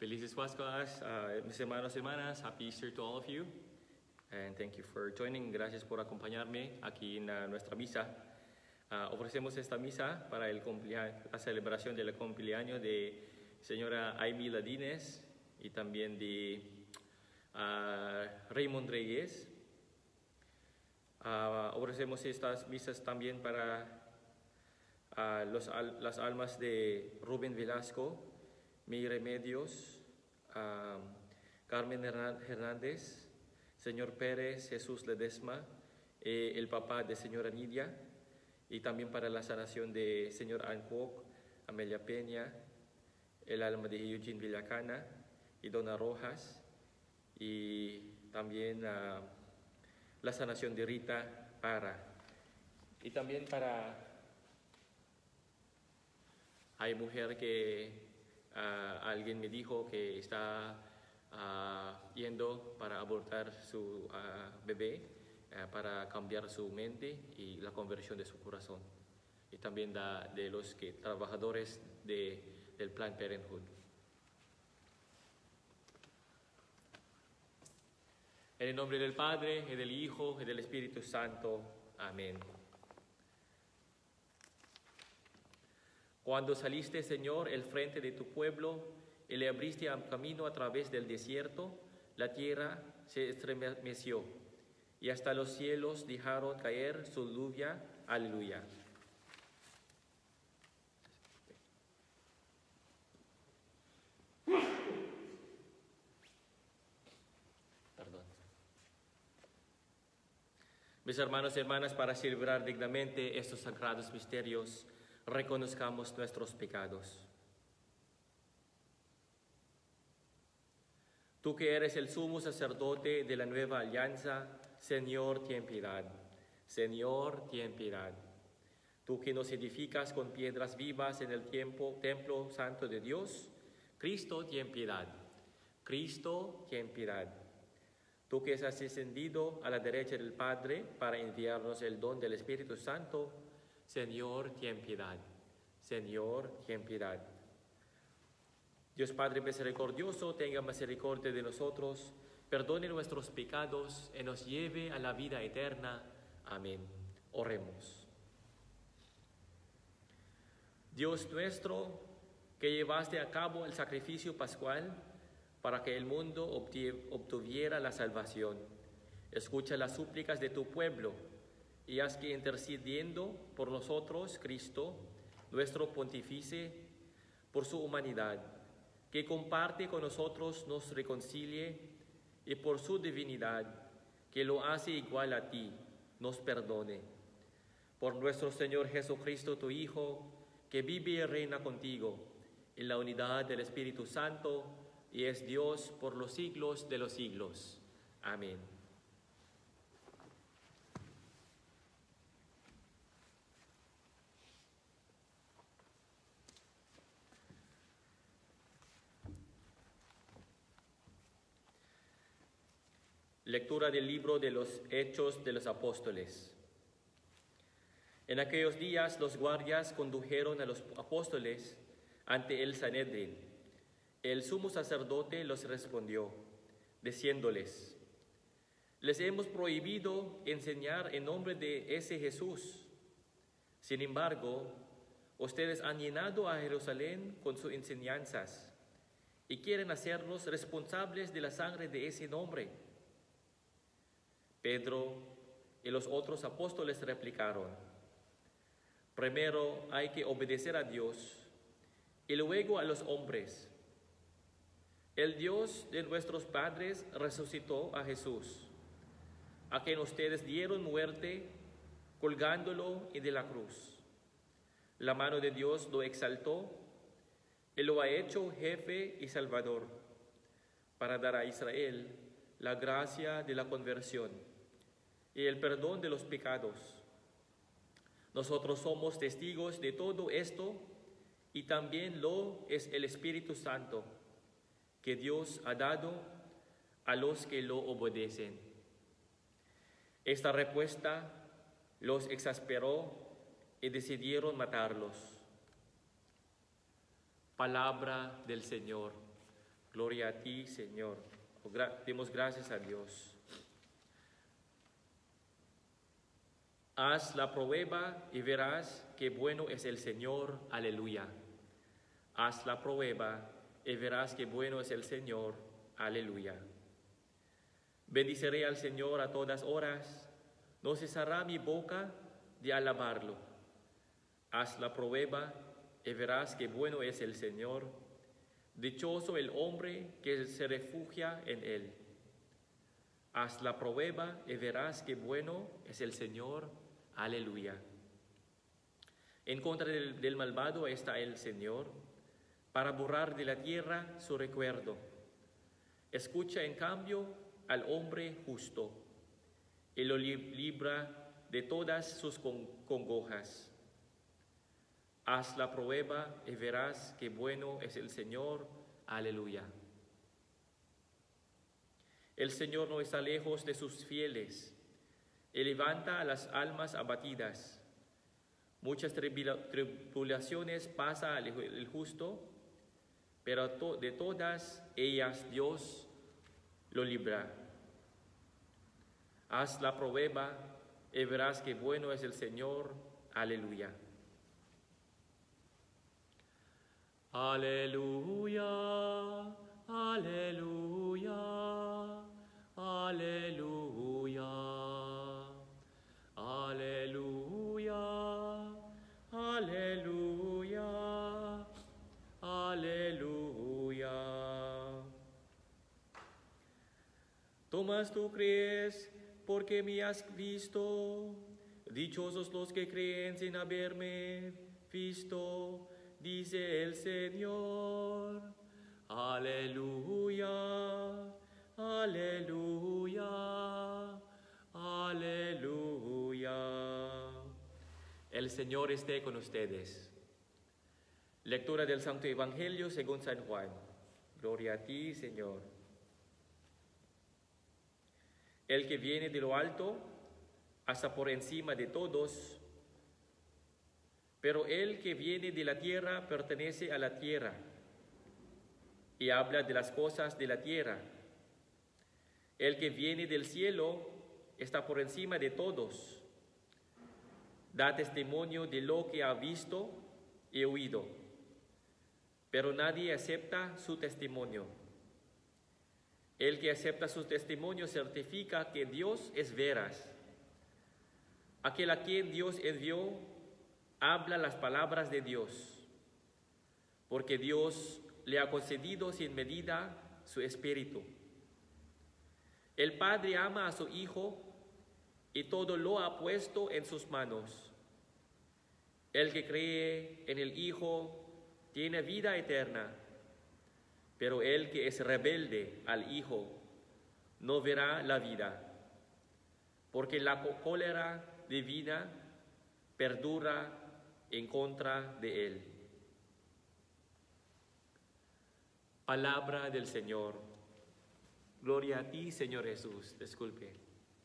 Felices Pascuas, mis hermanos y hermanas. Happy Easter to all of you. And thank you for joining. Gracias por acompañarme aquí en nuestra misa. Ofrecemos esta misa para la celebración del cumpleaños de señora Amy Ladines y también de Raymond Reyes. Ofrecemos estas misas también para las almas de Rubén Velasco, May Remedios, Carmen Hernández, señor Pérez, Jesús Ledesma, el papá de señora Nidia, y también para la sanación de señor Ancoc, Amelia Peña, el alma de Eugene Villacana y Dona Rojas, y también la sanación de Rita Para. Y también hay mujer que alguien me dijo que está yendo para abortar su bebé para cambiar su mente y la conversión de su corazón. Y también de los trabajadores del Planned Parenthood. En el nombre del Padre, y del Hijo, y del Espíritu Santo. Amén. Cuando saliste, Señor, el frente de tu pueblo, y le abriste camino a través del desierto, la tierra se estremeció, y hasta los cielos dejaron caer su lluvia. Aleluya. Mis hermanos y hermanas, para celebrar dignamente estos sagrados misterios, reconozcamos nuestros pecados. Tú que eres el sumo sacerdote de la nueva alianza, Señor, ten piedad. Señor, ten piedad. Tú que nos edificas con piedras vivas en el templo santo de Dios, Cristo, ten piedad. Cristo, ten piedad. Tú que has ascendido a la derecha del Padre para enviarnos el don del Espíritu Santo, Señor, ten piedad. Señor, ten piedad. Dios Padre misericordioso, tenga misericordia de nosotros, perdone nuestros pecados y nos lleve a la vida eterna. Amén. Oremos. Dios nuestro, que llevaste a cabo el sacrificio pascual para que el mundo obtuviera la salvación, escucha las súplicas de tu pueblo y haz que, intercediendo por nosotros, Cristo, nuestro pontífice, por su humanidad, que comparte con nosotros, nos reconcilie, y por su divinidad, que lo hace igual a ti, nos perdone. Por nuestro Señor Jesucristo, tu Hijo, que vive y reina contigo, en la unidad del Espíritu Santo, y es Dios por los siglos de los siglos. Amén. Lectura del libro de los Hechos de los Apóstoles. En aquellos días los guardias condujeron a los apóstoles ante el Sanedrín. El sumo sacerdote los respondió, diciéndoles: les hemos prohibido enseñar en nombre de ese Jesús. Sin embargo, ustedes han llenado a Jerusalén con sus enseñanzas y quieren hacernos responsables de la sangre de ese nombre. Pedro y los otros apóstoles replicaron: primero hay que obedecer a Dios y luego a los hombres. El Dios de nuestros padres resucitó a Jesús, a quien ustedes dieron muerte colgándolo de la cruz. La mano de Dios lo exaltó y lo ha hecho jefe y salvador, para dar a Israel la gracia de la conversión y el perdón de los pecados. Nosotros somos testigos de todo esto, y también lo es el Espíritu Santo, que Dios ha dado a los que lo obedecen. Esta respuesta los exasperó y decidieron matarlos. Palabra del Señor. Gloria a ti, Señor. Demos gracias a Dios. Haz la prueba y verás qué bueno es el Señor. Aleluya. Haz la prueba y verás qué bueno es el Señor. Aleluya. Bendiciré al Señor a todas horas. No cesará mi boca de alabarlo. Haz la prueba y verás qué bueno es el Señor. Dichoso el hombre que se refugia en él. Haz la prueba y verás qué bueno es el Señor. Aleluya. En contra del malvado está el Señor, para borrar de la tierra su recuerdo. Escucha en cambio al hombre justo, y lo libra de todas sus congojas. Haz la prueba y verás qué bueno es el Señor. Aleluya. El Señor no está lejos de sus fieles, y levanta a las almas abatidas. Muchas tribulaciones pasa el justo, pero de todas ellas Dios lo libra. Haz la prueba y verás qué bueno es el Señor. Aleluya. Aleluya, aleluya, aleluya, aleluya, aleluya, aleluya. Tomás, tú crees porque me has visto. Dichosos los que creen sin haberme visto, dice el Señor. Aleluya, aleluya, aleluya. El Señor esté con ustedes. Lectura del Santo Evangelio según San Juan. Gloria a ti, Señor. El que viene de lo alto, hasta por encima de todos, pero el que viene de la tierra pertenece a la tierra y habla de las cosas de la tierra. El que viene del cielo está por encima de todos. Da testimonio de lo que ha visto y oído, pero nadie acepta su testimonio. El que acepta su testimonio certifica que Dios es veraz. Aquel a quien Dios envió habla las palabras de Dios, porque Dios le ha concedido sin medida su espíritu. El Padre ama a su Hijo y todo lo ha puesto en sus manos. El que cree en el Hijo tiene vida eterna, pero el que es rebelde al Hijo no verá la vida, porque la cólera divina perdura en contra de él. Palabra del Señor. Gloria a ti, Señor Jesús. Disculpe.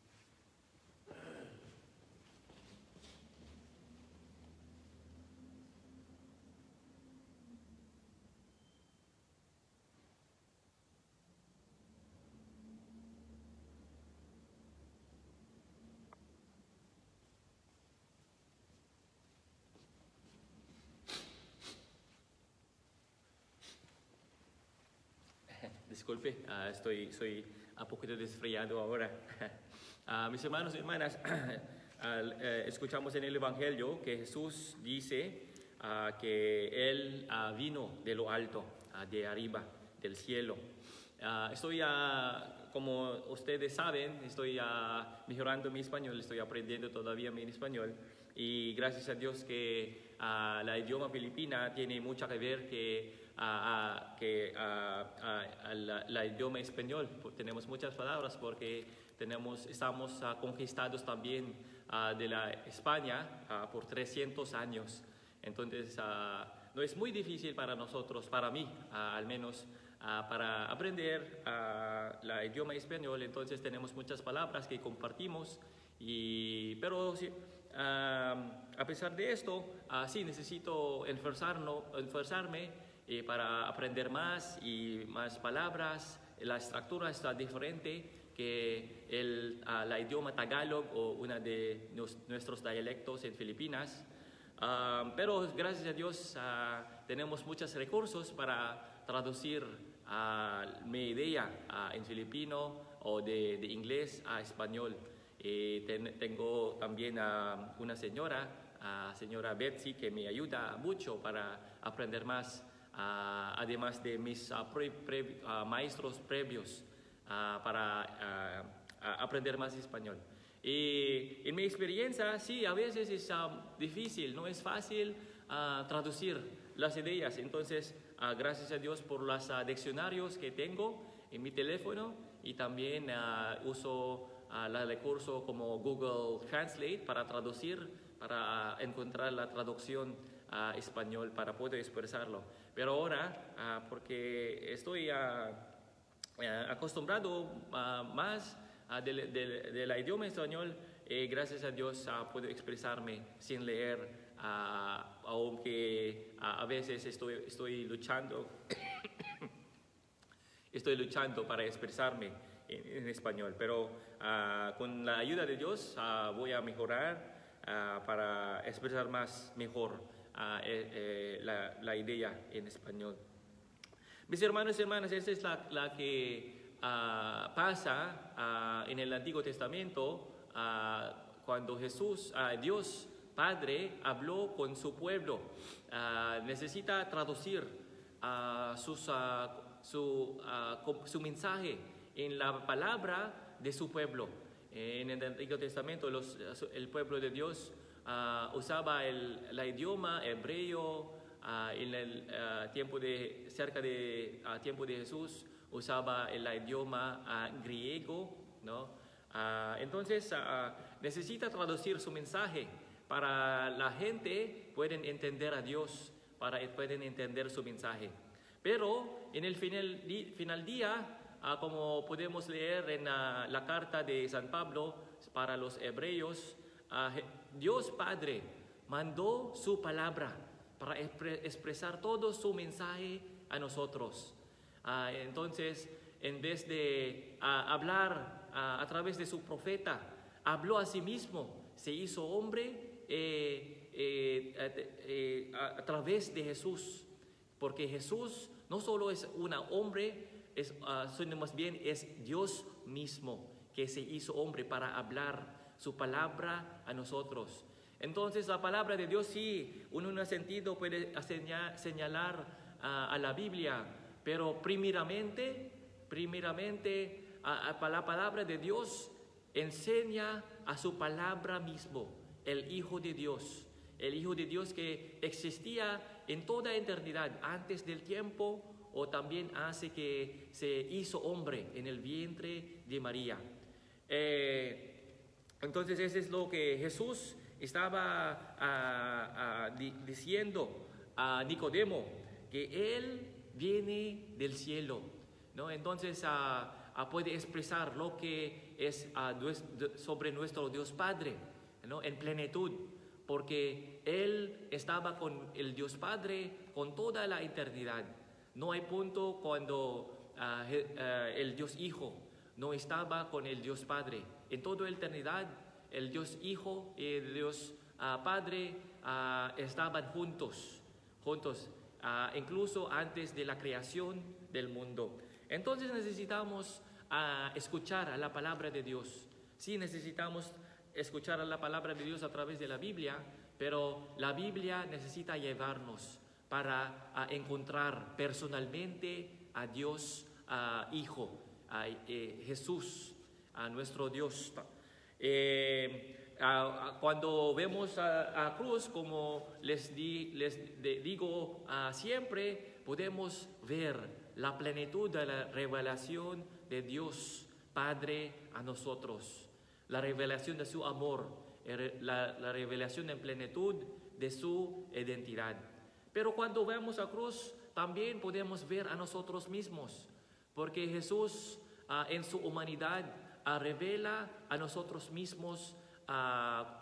Disculpe, soy un poquito desfriado ahora. Mis hermanos y hermanas, escuchamos en el Evangelio que Jesús dice que Él vino de lo alto, de arriba, del cielo. Como ustedes saben, estoy mejorando mi español, estoy aprendiendo todavía mi español. Y gracias a Dios que la idioma filipina tiene mucho que ver la idioma español. Tenemos muchas palabras porque estamos conquistados también de la España por 300 años. Entonces no es muy difícil para nosotros, para mí al menos, para aprender el idioma español. Entonces tenemos muchas palabras que compartimos, pero sí, a pesar de esto, sí necesito esforzarme para aprender más y más palabras. La estructura está diferente que la idioma Tagalog o una de nuestros dialectos en Filipinas. Pero gracias a Dios tenemos muchos recursos para traducir mi idea en filipino o de inglés a español. Tengo también una señora Betsy, que me ayuda mucho para aprender más, además de mis maestros previos para aprender más español. Y en mi experiencia, sí, a veces es difícil, no es fácil traducir las ideas. Entonces, gracias a Dios por los diccionarios que tengo en mi teléfono, y también uso el recurso como Google Translate para traducir, para encontrar la traducción a español para poder expresarlo. Pero ahora, porque estoy acostumbrado más del idioma español, gracias a Dios puedo expresarme sin leer, aunque a veces estoy luchando para expresarme en español, pero con la ayuda de Dios voy a mejorar para expresar mejor la idea en español. Mis hermanos y hermanas, esta es la que pasa en el Antiguo Testamento cuando Dios Padre habló con su pueblo. Necesita traducir su mensaje en la palabra de su pueblo. En el Antiguo Testamento el pueblo de Dios usaba el idioma hebreo. En el tiempo de Jesús usaba el idioma griego, ¿no? Entonces necesita traducir su mensaje para la gente pueden entender a Dios, pueden entender su mensaje. Pero en el final día, como podemos leer en la carta de San Pablo para los hebreos, Dios Padre mandó su palabra para expresar todo su mensaje a nosotros. Entonces, en vez de hablar a través de su profeta, habló a sí mismo, se hizo hombre a través de Jesús, porque Jesús no solo es un hombre, sino más bien es Dios mismo que se hizo hombre para hablar su palabra a nosotros. Entonces la palabra de Dios sí, en un sentido puede señalar a la Biblia, pero primeramente la palabra de Dios enseña a su palabra mismo, el Hijo de Dios que existía en toda eternidad, antes del tiempo, o también hace que se hizo hombre en el vientre de María. Entonces eso es lo que Jesús estaba diciendo a Nicodemo, que Él viene del cielo, ¿no? Entonces puede expresar lo que es sobre nuestro Dios Padre, ¿no? En plenitud, porque Él estaba con el Dios Padre con toda la eternidad. No hay punto cuando el Dios Hijo no estaba con el Dios Padre. En toda la eternidad, el Dios Hijo y el Dios Padre estaban juntos, incluso antes de la creación del mundo. Entonces necesitamos escuchar a la palabra de Dios. Sí, necesitamos escuchar a la palabra de Dios a través de la Biblia, pero la Biblia necesita llevarnos para encontrar personalmente a Dios Hijo, a Jesús, a nuestro Dios. Cuando vemos a cruz, como les digo siempre, podemos ver la plenitud de la revelación de Dios Padre a nosotros, la revelación de su amor, la revelación en plenitud de su identidad. Pero cuando vemos a cruz, también podemos ver a nosotros mismos, porque Jesús en su humanidad revela a nosotros mismos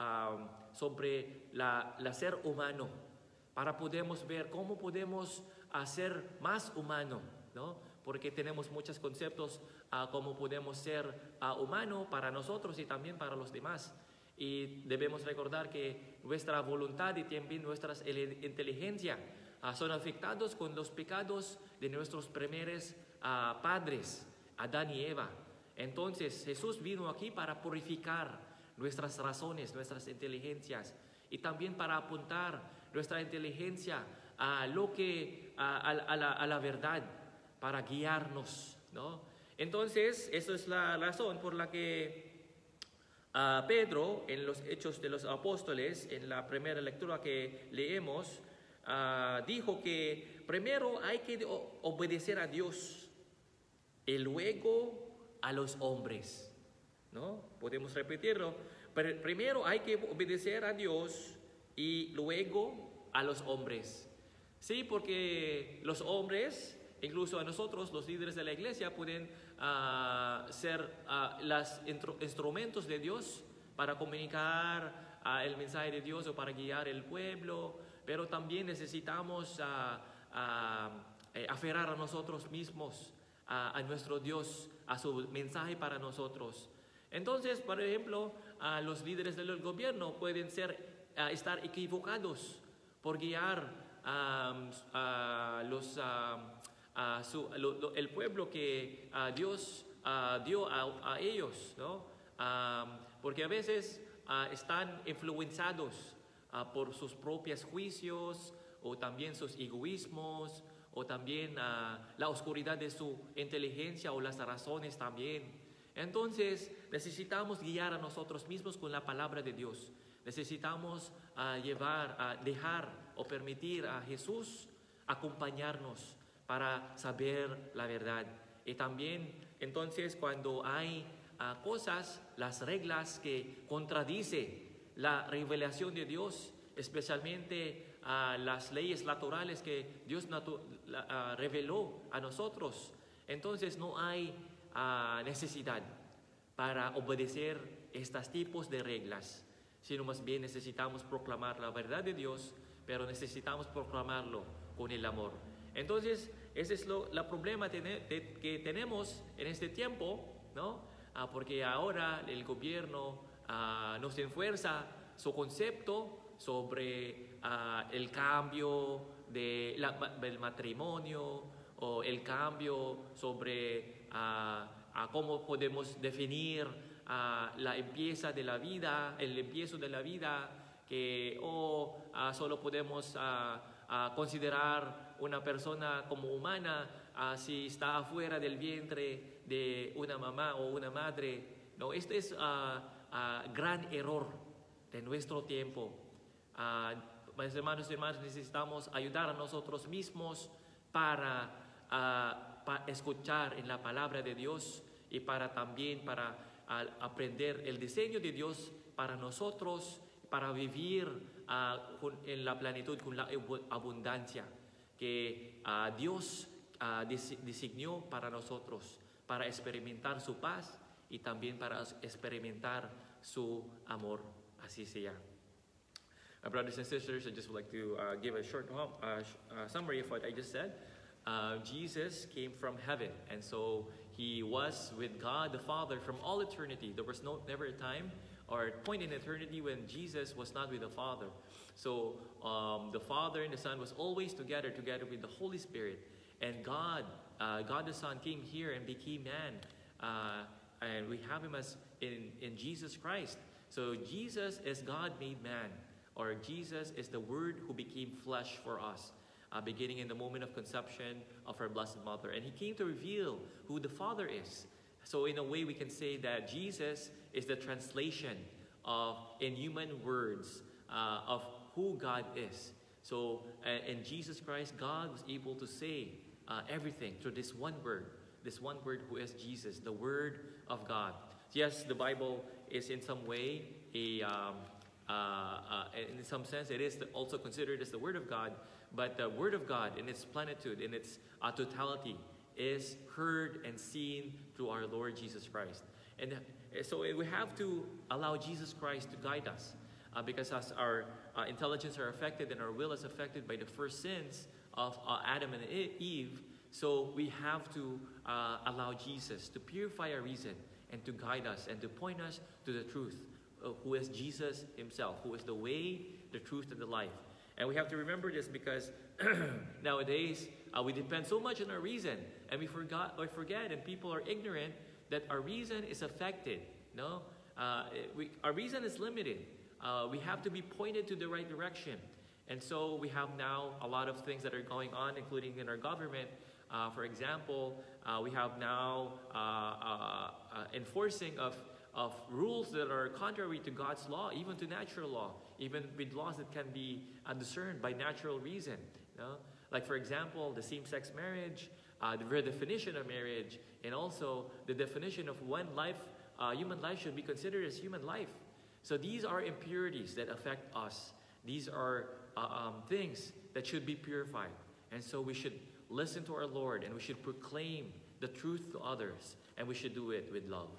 sobre la ser humano, para podemos ver cómo podemos a ser más humano, ¿no? Porque tenemos muchos conceptos cómo podemos ser humano para nosotros y también para los demás. Y debemos recordar que nuestra voluntad y también nuestra inteligencia son afectados con los pecados de nuestros primeros padres, Adán y Eva. Entonces Jesús vino aquí para purificar nuestras razones, nuestras inteligencias, y también para apuntar nuestra inteligencia a la verdad, para guiarnos, ¿no? Entonces, esa es la razón por la que Pedro, en los Hechos de los Apóstoles, en la primera lectura que leemos, dijo que primero hay que obedecer a Dios y luego a los hombres, ¿no? Podemos repetirlo. Pero primero hay que obedecer a Dios y luego a los hombres. Sí, porque los hombres, incluso a nosotros, los líderes de la iglesia, pueden ser los instrumentos de Dios para comunicar el mensaje de Dios o para guiar el pueblo, pero también necesitamos aferrar a nosotros mismos, a nuestro Dios, a su mensaje para nosotros. Entonces, por ejemplo, los líderes del gobierno pueden estar equivocados por guiar el pueblo que Dios dio a ellos, ¿no? Porque a veces están influenciados por sus propios juicios o también sus egoísmos o también la oscuridad de su inteligencia o las razones también. Entonces necesitamos guiar a nosotros mismos con la palabra de Dios. Necesitamos dejar o permitir a Jesús acompañarnos para saber la verdad. Y también entonces cuando hay cosas, las reglas que contradicen la revelación de Dios, especialmente las leyes naturales que Dios reveló a nosotros, entonces no hay necesidad para obedecer estos tipos de reglas, sino más bien necesitamos proclamar la verdad de Dios, pero necesitamos proclamarlo con el amor. Entonces, ese es el problema que tenemos en este tiempo, ¿no? Porque ahora el gobierno nos enfuerza su concepto sobre el cambio del matrimonio, o el cambio sobre cómo podemos definir el empiezo de la vida, que solo podemos considerar una persona como humana si está afuera del vientre de una mamá o una madre. No, este es gran error de nuestro tiempo. Mis hermanos y hermanas, necesitamos ayudar a nosotros mismos para escuchar en la palabra de Dios y también para aprender el diseño de Dios para nosotros, para vivir en la plenitud, con la abundancia que Dios designó para nosotros, para experimentar su paz y también para experimentar su amor. Así sea. My brothers and sisters, I just would like to give a short summary of what I just said. Jesus came from heaven, and so he was with God the Father from all eternity. There was never a time or a point in eternity when Jesus was not with the Father. So the Father and the Son was always together with the Holy Spirit. And God the Son came here and became man. And we have him as in Jesus Christ. So Jesus is God made man, or Jesus is the Word who became flesh for us, beginning in the moment of conception of our Blessed Mother. And he came to reveal who the Father is. So in a way we can say that Jesus is the translation in human words of who God is. So in Jesus Christ, God was able to say everything through this one word who is Jesus, the Word of God. Yes, the Bible is in some way in some sense it is also considered as the Word of God, but the Word of God in its plenitude, in its totality, is heard and seen through our Lord Jesus Christ. And so we have to allow Jesus Christ to guide us, because as our intelligence are affected and our will is affected by the first sins of Adam and Eve. So we have to allow Jesus to purify our reason and to guide us and to point us to the truth, who is Jesus himself, who is the way, the truth, and the life. And we have to remember this because nowadays we depend so much on our reason, and we forget, and people are ignorant that our reason is affected. No, our reason is limited. We have to be pointed to the right direction. And so we have now a lot of things that are going on, including in our government. For example, we have now enforcing of rules that are contrary to God's law, even to natural law, even with laws that can be discerned by natural reason. You know? Like, for example, the same-sex marriage, the redefinition of marriage, and also the definition of when human life should be considered as human life. So these are impurities that affect us. These are things that should be purified. And so we should listen to our Lord, and we should proclaim the truth to others, and we should do it with love.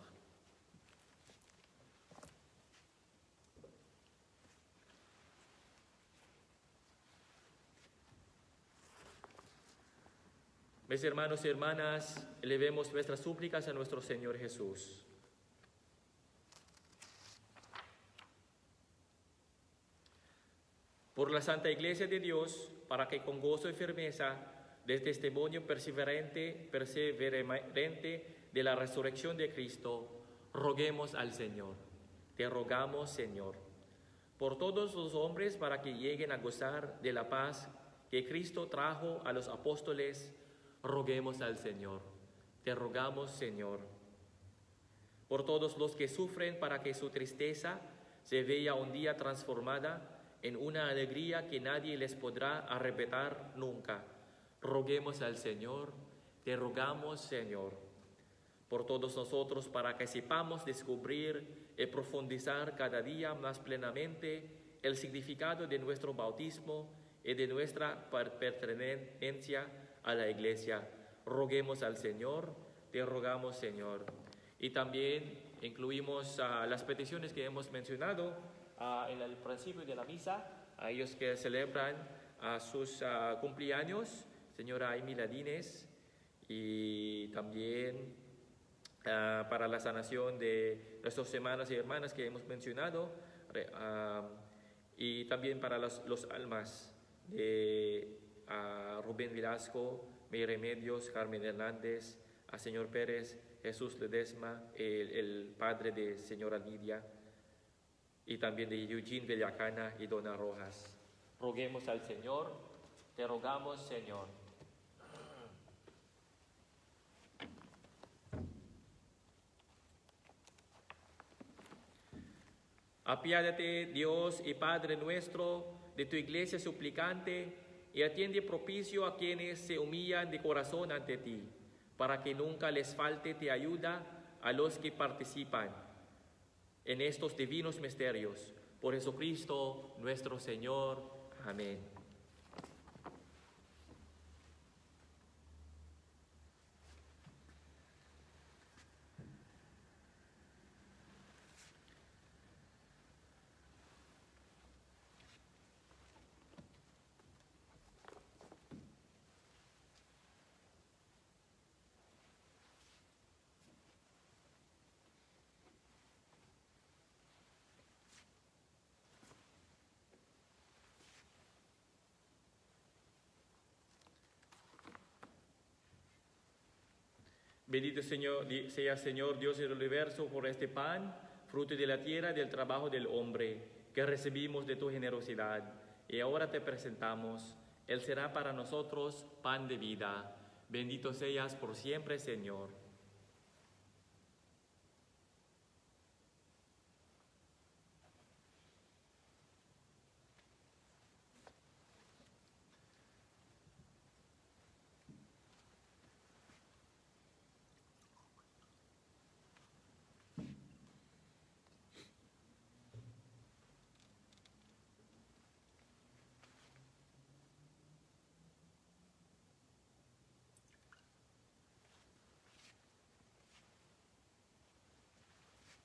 Mis hermanos y hermanas, elevemos nuestras súplicas a nuestro Señor Jesús. Por la Santa Iglesia de Dios, para que con gozo y firmeza del testimonio perseverante de la resurrección de Cristo, roguemos al Señor. Te rogamos, Señor, por todos los hombres, para que lleguen a gozar de la paz que Cristo trajo a los apóstoles, roguemos al Señor. Te rogamos, Señor, por todos los que sufren, para que su tristeza se vea un día transformada en una alegría que nadie les podrá arrebatar nunca. Roguemos al Señor. Te rogamos, Señor, por todos nosotros, para que sepamos descubrir y profundizar cada día más plenamente el significado de nuestro bautismo y de nuestra pertenencia a la Iglesia. Roguemos al Señor. Te rogamos, Señor. Y también incluimos las peticiones que hemos mencionado en el principio de la misa, a ellos que celebran sus cumpleaños, señora Amy Ladines, y también para la sanación de nuestros hermanos y hermanas que hemos mencionado, y también para los almas de Rubén Velasco, May Remedios, Carmen Hernández, a señor Pérez, Jesús Ledesma, el padre de señora Lidia, y también de Eugene Villacana y Dona Rojas. Roguemos al Señor. Te rogamos, Señor. Apiádate, Dios y Padre nuestro, de tu iglesia suplicante, y atiende propicio a quienes se humillan de corazón ante ti, para que nunca les falte tu ayuda a los que participan en estos divinos misterios. Por Jesucristo nuestro Señor. Amén. Bendito sea Señor Dios del universo por este pan, fruto de la tierra, del trabajo del hombre, que recibimos de tu generosidad. Y ahora te presentamos. Él será para nosotros pan de vida. Bendito seas por siempre, Señor.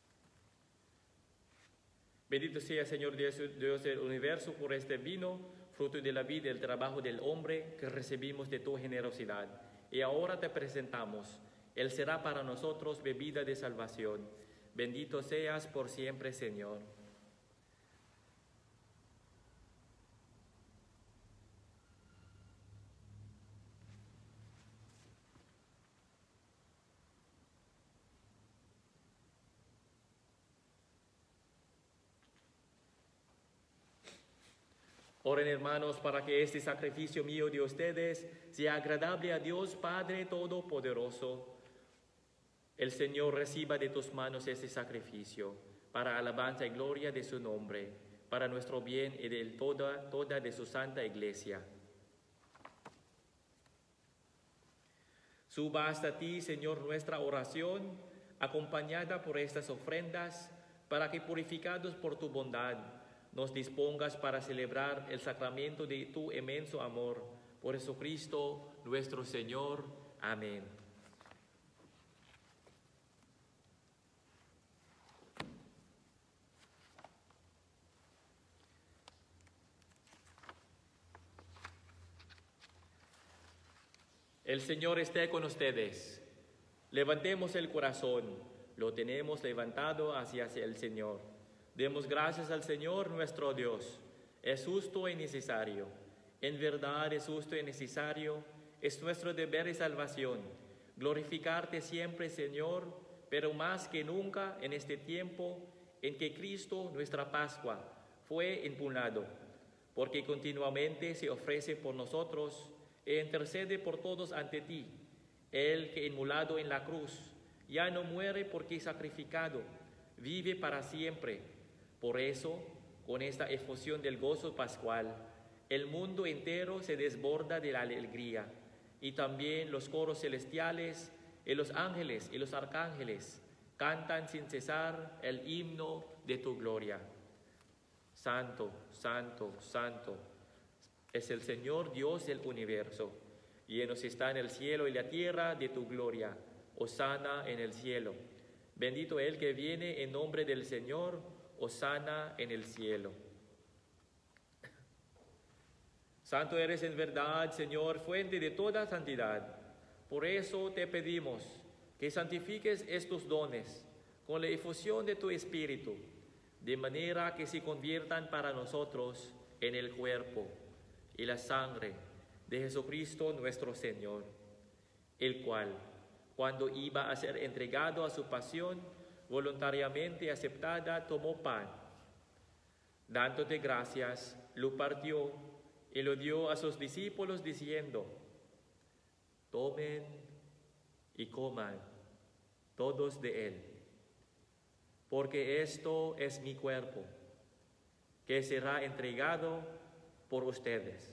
Bendito sea, Señor Dios del universo, por este vino, fruto de la vida y el trabajo del hombre que recibimos de tu generosidad. Y ahora te presentamos. Él será para nosotros bebida de salvación. Bendito seas por siempre, Señor. Oren, hermanos, para que este sacrificio mío de ustedes sea agradable a Dios Padre Todopoderoso. El Señor reciba de tus manos este sacrificio para alabanza y gloria de su nombre, para nuestro bien y de toda de su santa iglesia. Suba hasta ti, Señor, nuestra oración, acompañada por estas ofrendas, para que, purificados por tu bondad, nos dispongas para celebrar el sacramento de tu inmenso amor. Por Jesucristo nuestro Señor. Amén. El Señor esté con ustedes. Levantemos el corazón. Lo tenemos levantado hacia el Señor. Demos gracias al Señor nuestro Dios. Es justo y necesario. En verdad es justo y necesario. Es nuestro deber y salvación. Glorificarte siempre, Señor, pero más que nunca en este tiempo en que Cristo, nuestra Pascua, fue impugnado, porque continuamente se ofrece por nosotros e intercede por todos ante ti. Él que inmolado en la cruz ya no muere porque sacrificado, vive para siempre. Por eso, con esta efusión del gozo pascual, el mundo entero se desborda de la alegría, y también los coros celestiales y los ángeles y los arcángeles cantan sin cesar el himno de tu gloria. Santo, santo, santo es el Señor Dios del universo. Llenos está en el cielo y la tierra de tu gloria. Hosana en el cielo. Bendito el que viene en nombre del Señor. Hosana en el cielo. Santo eres en verdad, Señor, fuente de toda santidad. Por eso te pedimos que santifiques estos dones con la efusión de tu Espíritu, de manera que se conviertan para nosotros en el cuerpo y la sangre de Jesucristo nuestro Señor, el cual, cuando iba a ser entregado a su pasión, voluntariamente aceptada, tomó pan. Dándote gracias, lo partió y lo dio a sus discípulos diciendo: tomen y coman todos de él, porque esto es mi cuerpo, que será entregado por ustedes.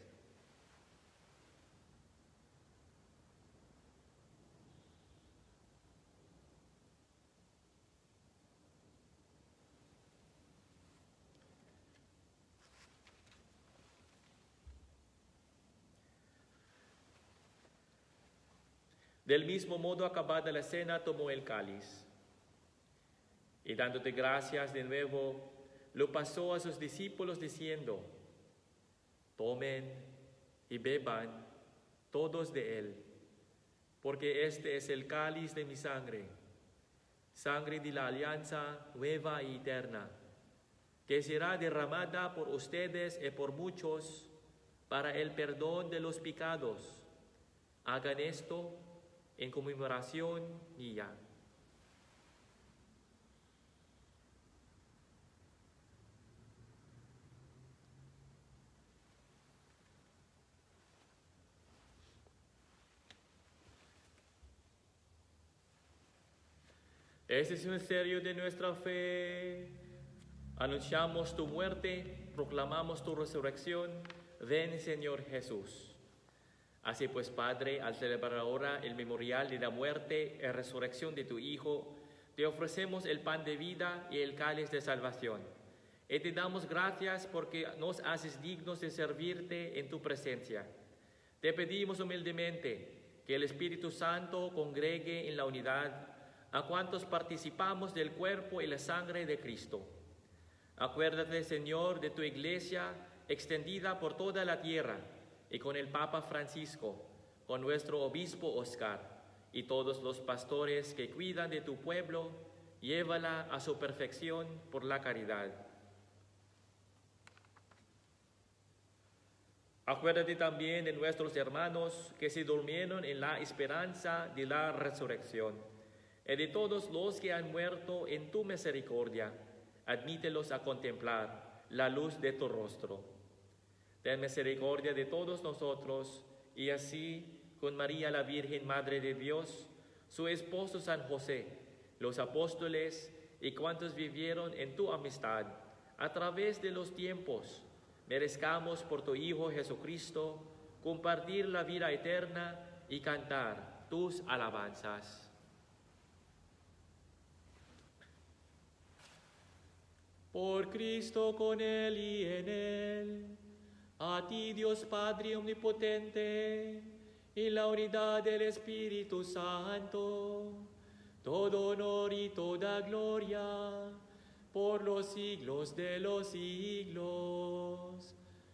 Del mismo modo, acabada la cena, tomó el cáliz y dándote gracias de nuevo, lo pasó a sus discípulos diciendo: tomen y beban todos de él, porque este es el cáliz de mi sangre, sangre de la alianza nueva y eterna, que será derramada por ustedes y por muchos para el perdón de los pecados. Hagan esto en conmemoración mía. Este es el misterio de nuestra fe. Anunciamos tu muerte, proclamamos tu resurrección. Ven, Señor Jesús. Así pues, Padre, al celebrar ahora el memorial de la muerte y resurrección de tu Hijo, te ofrecemos el pan de vida y el cáliz de salvación. Y te damos gracias porque nos haces dignos de servirte en tu presencia. Te pedimos humildemente que el Espíritu Santo congregue en la unidad a cuantos participamos del cuerpo y la sangre de Cristo. Acuérdate, Señor, de tu iglesia extendida por toda la tierra, y con el Papa Francisco, con nuestro obispo Oscar, y todos los pastores que cuidan de tu pueblo, llévala a su perfección por la caridad. Acuérdate también de nuestros hermanos que se durmieron en la esperanza de la resurrección, y de todos los que han muerto en tu misericordia. Admítelos a contemplar la luz de tu rostro. Ten misericordia de todos nosotros, y así, con María la Virgen, Madre de Dios, su esposo San José, los apóstoles y cuantos vivieron en tu amistad, a través de los tiempos, merezcamos por tu Hijo Jesucristo compartir la vida eterna y cantar tus alabanzas. Por Cristo, con Él y en Él, a ti Dios Padre Omnipotente, en la unidad del Espíritu Santo, todo honor y toda gloria, por los siglos de los siglos.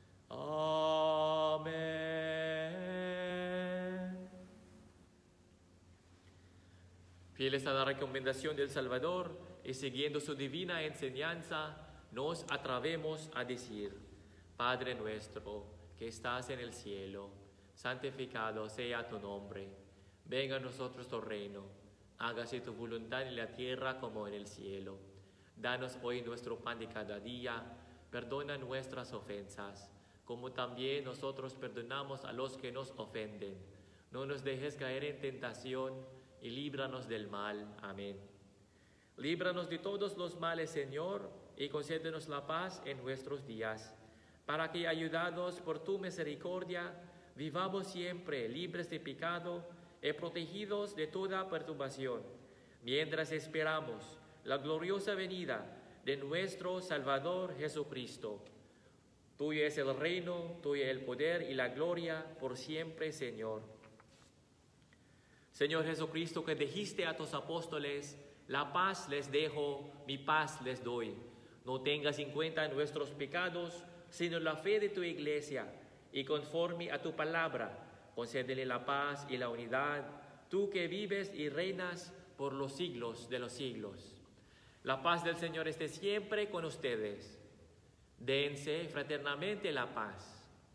Amén. Fieles a la recomendación del Salvador y siguiendo su divina enseñanza, nos atrevemos a decir: Padre nuestro que estás en el cielo, santificado sea tu nombre. Venga a nosotros tu reino. Hágase tu voluntad en la tierra como en el cielo. Danos hoy nuestro pan de cada día. Perdona nuestras ofensas, como también nosotros perdonamos a los que nos ofenden. No nos dejes caer en tentación y líbranos del mal. Amén. Líbranos de todos los males, Señor, y concédenos la paz en nuestros días, para que, ayudados por tu misericordia, vivamos siempre libres de pecado y protegidos de toda perturbación, mientras esperamos la gloriosa venida de nuestro Salvador Jesucristo. Tuyo es el reino, tuyo el poder y la gloria por siempre, Señor. Señor Jesucristo, que dijiste a tus apóstoles: la paz les dejo, mi paz les doy. No tengas en cuenta nuestros pecados, sino la fe de tu iglesia, y conforme a tu palabra, concédele la paz y la unidad, tú que vives y reinas por los siglos de los siglos. La paz del Señor esté siempre con ustedes. Dense fraternamente la paz.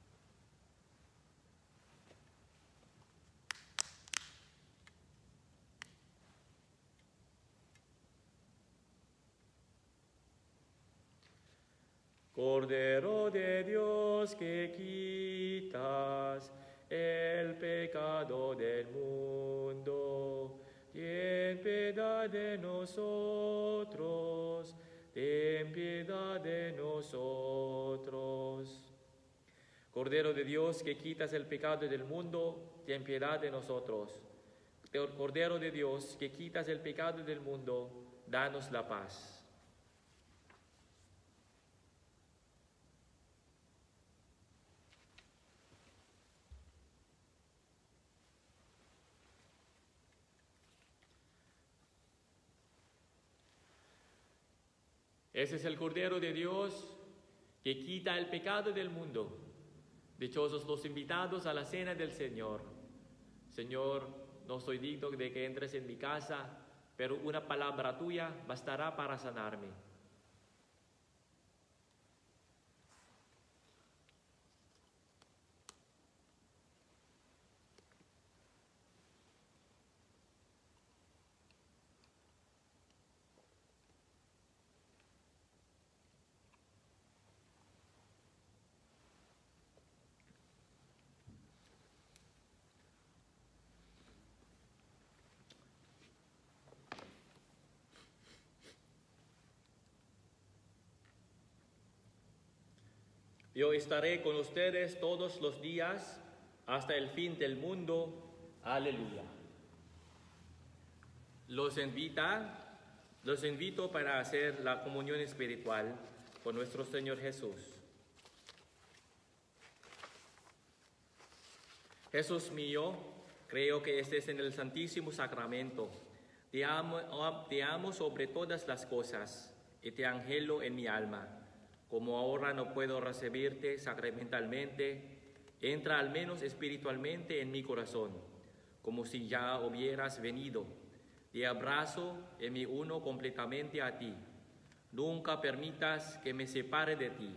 Cordero de Dios, que quitas el pecado del mundo, ten piedad de nosotros, ten piedad de nosotros. Cordero de Dios, que quitas el pecado del mundo, ten piedad de nosotros. Cordero de Dios, que quitas el pecado del mundo, danos la paz. Ese es el Cordero de Dios que quita el pecado del mundo. Dichosos los invitados a la cena del Señor. Señor, no soy digno de que entres en mi casa, pero una palabra tuya bastará para sanarme. Yo estaré con ustedes todos los días hasta el fin del mundo. Aleluya. Los invito para hacer la comunión espiritual con nuestro Señor Jesús. Jesús mío, creo que estés en el Santísimo Sacramento. Te amo sobre todas las cosas y te angelo en mi alma. Como ahora no puedo recibirte sacramentalmente, entra al menos espiritualmente en mi corazón, como si ya hubieras venido. Te abrazo y me uno completamente a ti. Nunca permitas que me separe de ti.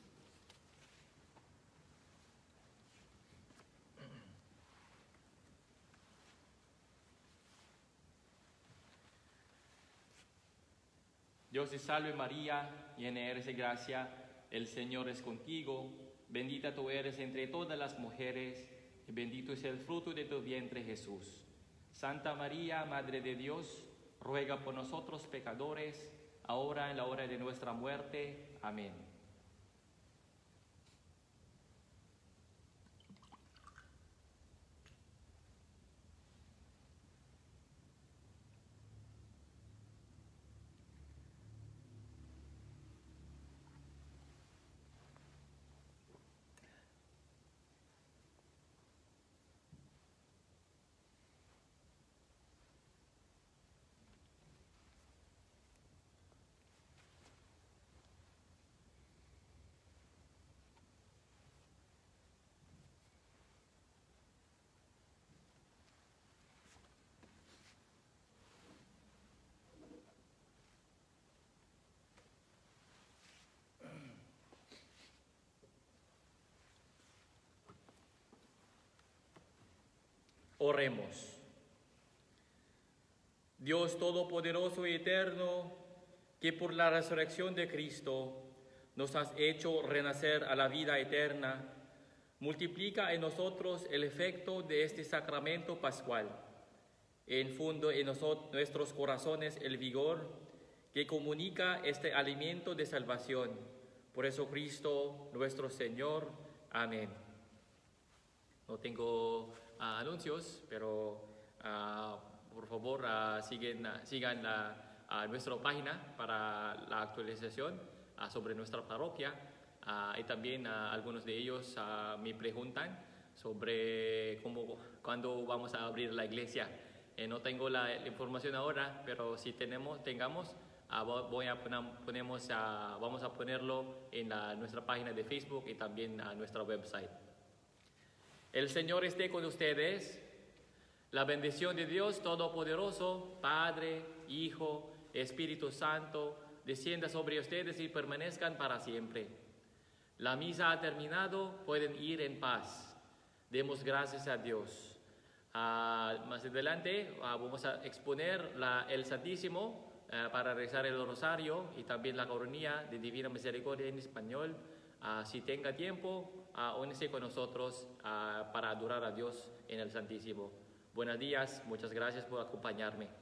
Dios te salve María, llena eres de gracia, el Señor es contigo, bendita tú eres entre todas las mujeres, y bendito es el fruto de tu vientre Jesús. Santa María, Madre de Dios, ruega por nosotros pecadores, ahora en la hora de nuestra muerte. Amén. Oremos. Dios Todopoderoso y Eterno, que por la resurrección de Cristo nos has hecho renacer a la vida eterna, multiplica en nosotros el efecto de este sacramento pascual. Infunde en nuestros corazones el vigor que comunica este alimento de salvación. Por eso Cristo nuestro Señor. Amén. No tengo anuncios, pero por favor sigan nuestra página para la actualización sobre nuestra parroquia. Y también algunos de ellos me preguntan sobre cuándo vamos a abrir la iglesia. No tengo la información ahora, pero si tengamos, vamos a ponerlo en nuestra página de Facebook y también a nuestra website. El Señor esté con ustedes. La bendición de Dios Todopoderoso, Padre, Hijo, Espíritu Santo, descienda sobre ustedes y permanezcan para siempre. La misa ha terminado, pueden ir en paz. Demos gracias a Dios. Más adelante vamos a exponer el Santísimo para rezar el rosario y también la coronilla de Divina Misericordia en español. Si tenga tiempo, únese con nosotros para adorar a Dios en el Santísimo. Buenos días, muchas gracias por acompañarme.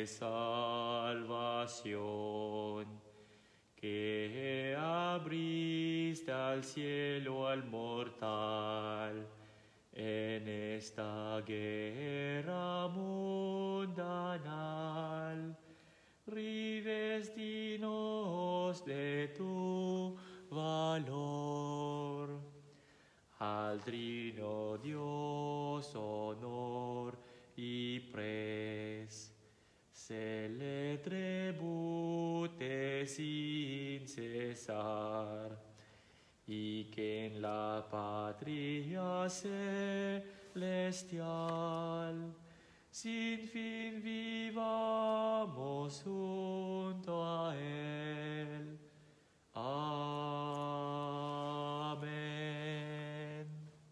salvación, que abriste al cielo al mortal en esta guerra mundanal. Rivestinos de tu valor. Al Trino Dios honor y pres, se le tribute sin cesar, y que en la patria celestial sin fin vivamos junto a Él. Amén.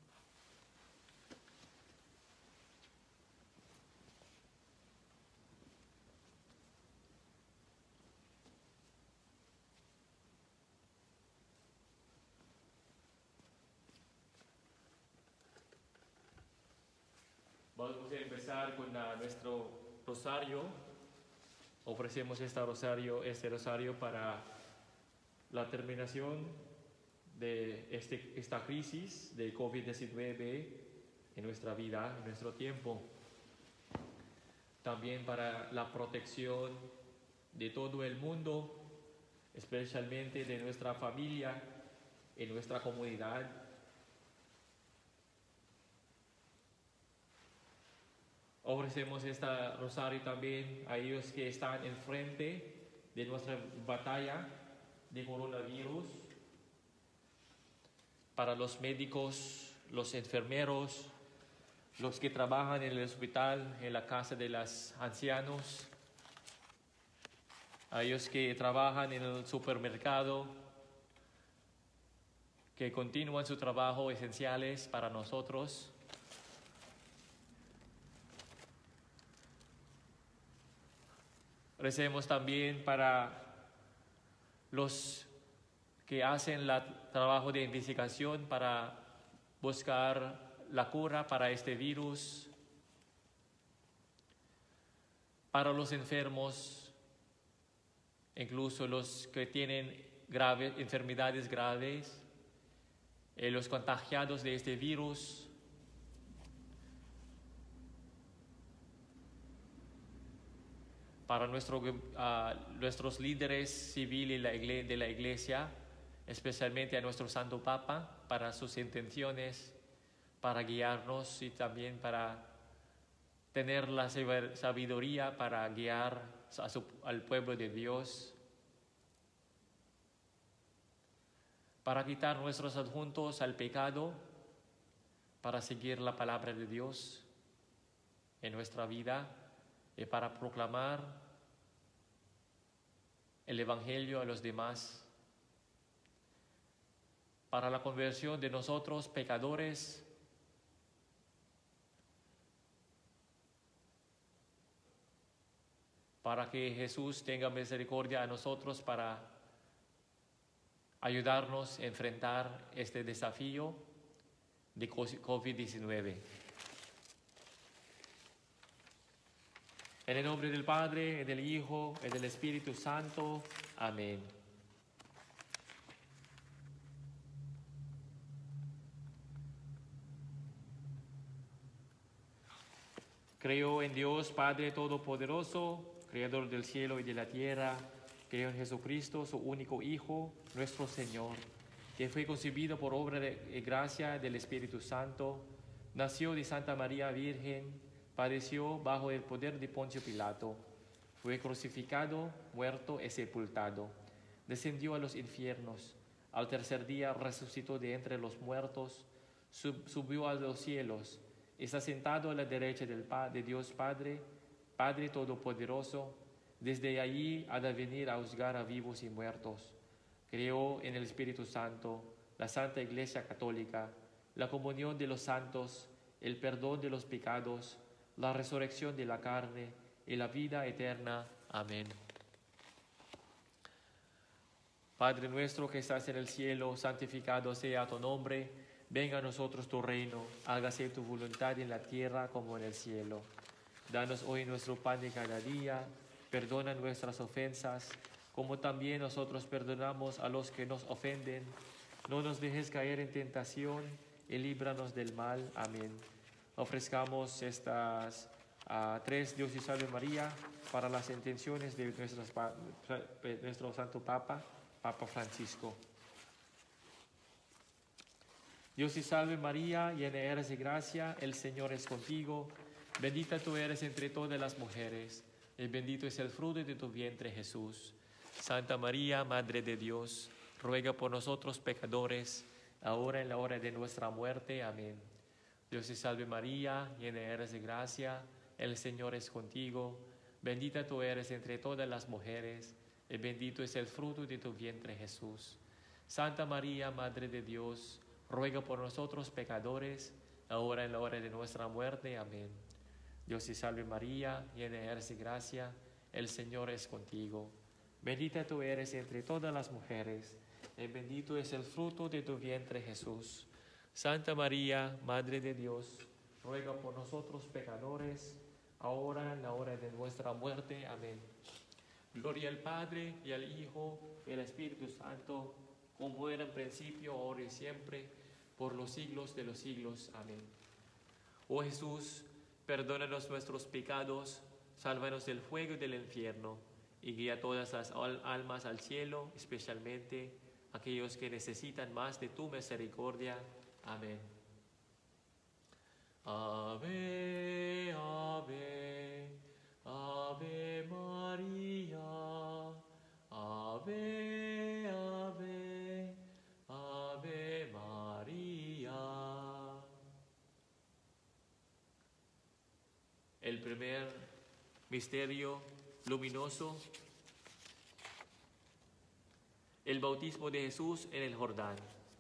Vamos a empezar con nuestro rosario. Ofrecemos este rosario para la terminación de esta crisis de COVID-19 en nuestra vida, en nuestro tiempo. También para la protección de todo el mundo, especialmente de nuestra familia, en nuestra comunidad. Ofrecemos este rosario también a ellos que están enfrente de nuestra batalla de coronavirus, para los médicos, los enfermeros, los que trabajan en el hospital, en la casa de los ancianos, a ellos que trabajan en el supermercado, que continúan su trabajo esenciales para nosotros. Recemos también para los que hacen el trabajo de investigación para buscar la cura para este virus, para los enfermos, incluso los que tienen enfermedades graves, los contagiados de este virus. Para nuestros líderes civiles de la Iglesia, especialmente a nuestro Santo Papa, para sus intenciones, para guiarnos y también para tener la sabiduría para guiar al pueblo de Dios, para quitar nuestros adjuntos al pecado, para seguir la palabra de Dios en nuestra vida, y para proclamar el Evangelio a los demás, para la conversión de nosotros pecadores, para que Jesús tenga misericordia a nosotros, para ayudarnos a enfrentar este desafío de COVID-19. En el nombre del Padre, del Hijo, y del Espíritu Santo. Amén. Creo en Dios, Padre Todopoderoso, Creador del cielo y de la tierra. Creo en Jesucristo, su único Hijo, nuestro Señor, que fue concebido por obra de gracia del Espíritu Santo, nació de Santa María Virgen, padeció bajo el poder de Poncio Pilato, fue crucificado, muerto y sepultado, descendió a los infiernos, al tercer día resucitó de entre los muertos, subió a los cielos, está sentado a la derecha de Dios Padre, Padre Todopoderoso, desde allí ha de venir a juzgar a vivos y muertos. Creo en el Espíritu Santo, la Santa Iglesia Católica, la comunión de los santos, el perdón de los pecados, la resurrección de la carne y la vida eterna. Amén. Padre nuestro que estás en el cielo, santificado sea tu nombre. Venga a nosotros tu reino. Hágase tu voluntad en la tierra como en el cielo. Danos hoy nuestro pan de cada día. perdona nuestras ofensas, como también nosotros perdonamos a los que nos ofenden. No nos dejes caer en tentación y líbranos del mal. Amén. Ofrezcamos estas tres Dios y Salve María para las intenciones de nuestro Santo Papa, Papa Francisco. Dios y Salve María, llena eres de gracia, el Señor es contigo. Bendita tú eres entre todas las mujeres, y bendito es el fruto de tu vientre, Jesús. Santa María, Madre de Dios, ruega por nosotros pecadores, ahora en la hora de nuestra muerte. Amén. Dios te salve María, llena eres de gracia, el Señor es contigo. Bendita tú eres entre todas las mujeres, y bendito es el fruto de tu vientre, Jesús. Santa María, Madre de Dios, ruega por nosotros pecadores, ahora en la hora de nuestra muerte. Amén. Dios te salve María, llena eres de gracia, el Señor es contigo. Bendita tú eres entre todas las mujeres, y bendito es el fruto de tu vientre, Jesús. Santa María, Madre de Dios, ruega por nosotros pecadores, ahora en la hora de nuestra muerte. Amén. Gloria al Padre, y al Hijo, y al Espíritu Santo, como era en principio, ahora y siempre, por los siglos de los siglos. Amén. Oh Jesús, perdónanos nuestros pecados, sálvanos del fuego y del infierno, y guía todas las almas al cielo, especialmente aquellos que necesitan más de tu misericordia. Amén. Ave, ave, ave María, ave, ave, ave María. El primer misterio luminoso, el bautismo de Jesús en el Jordán.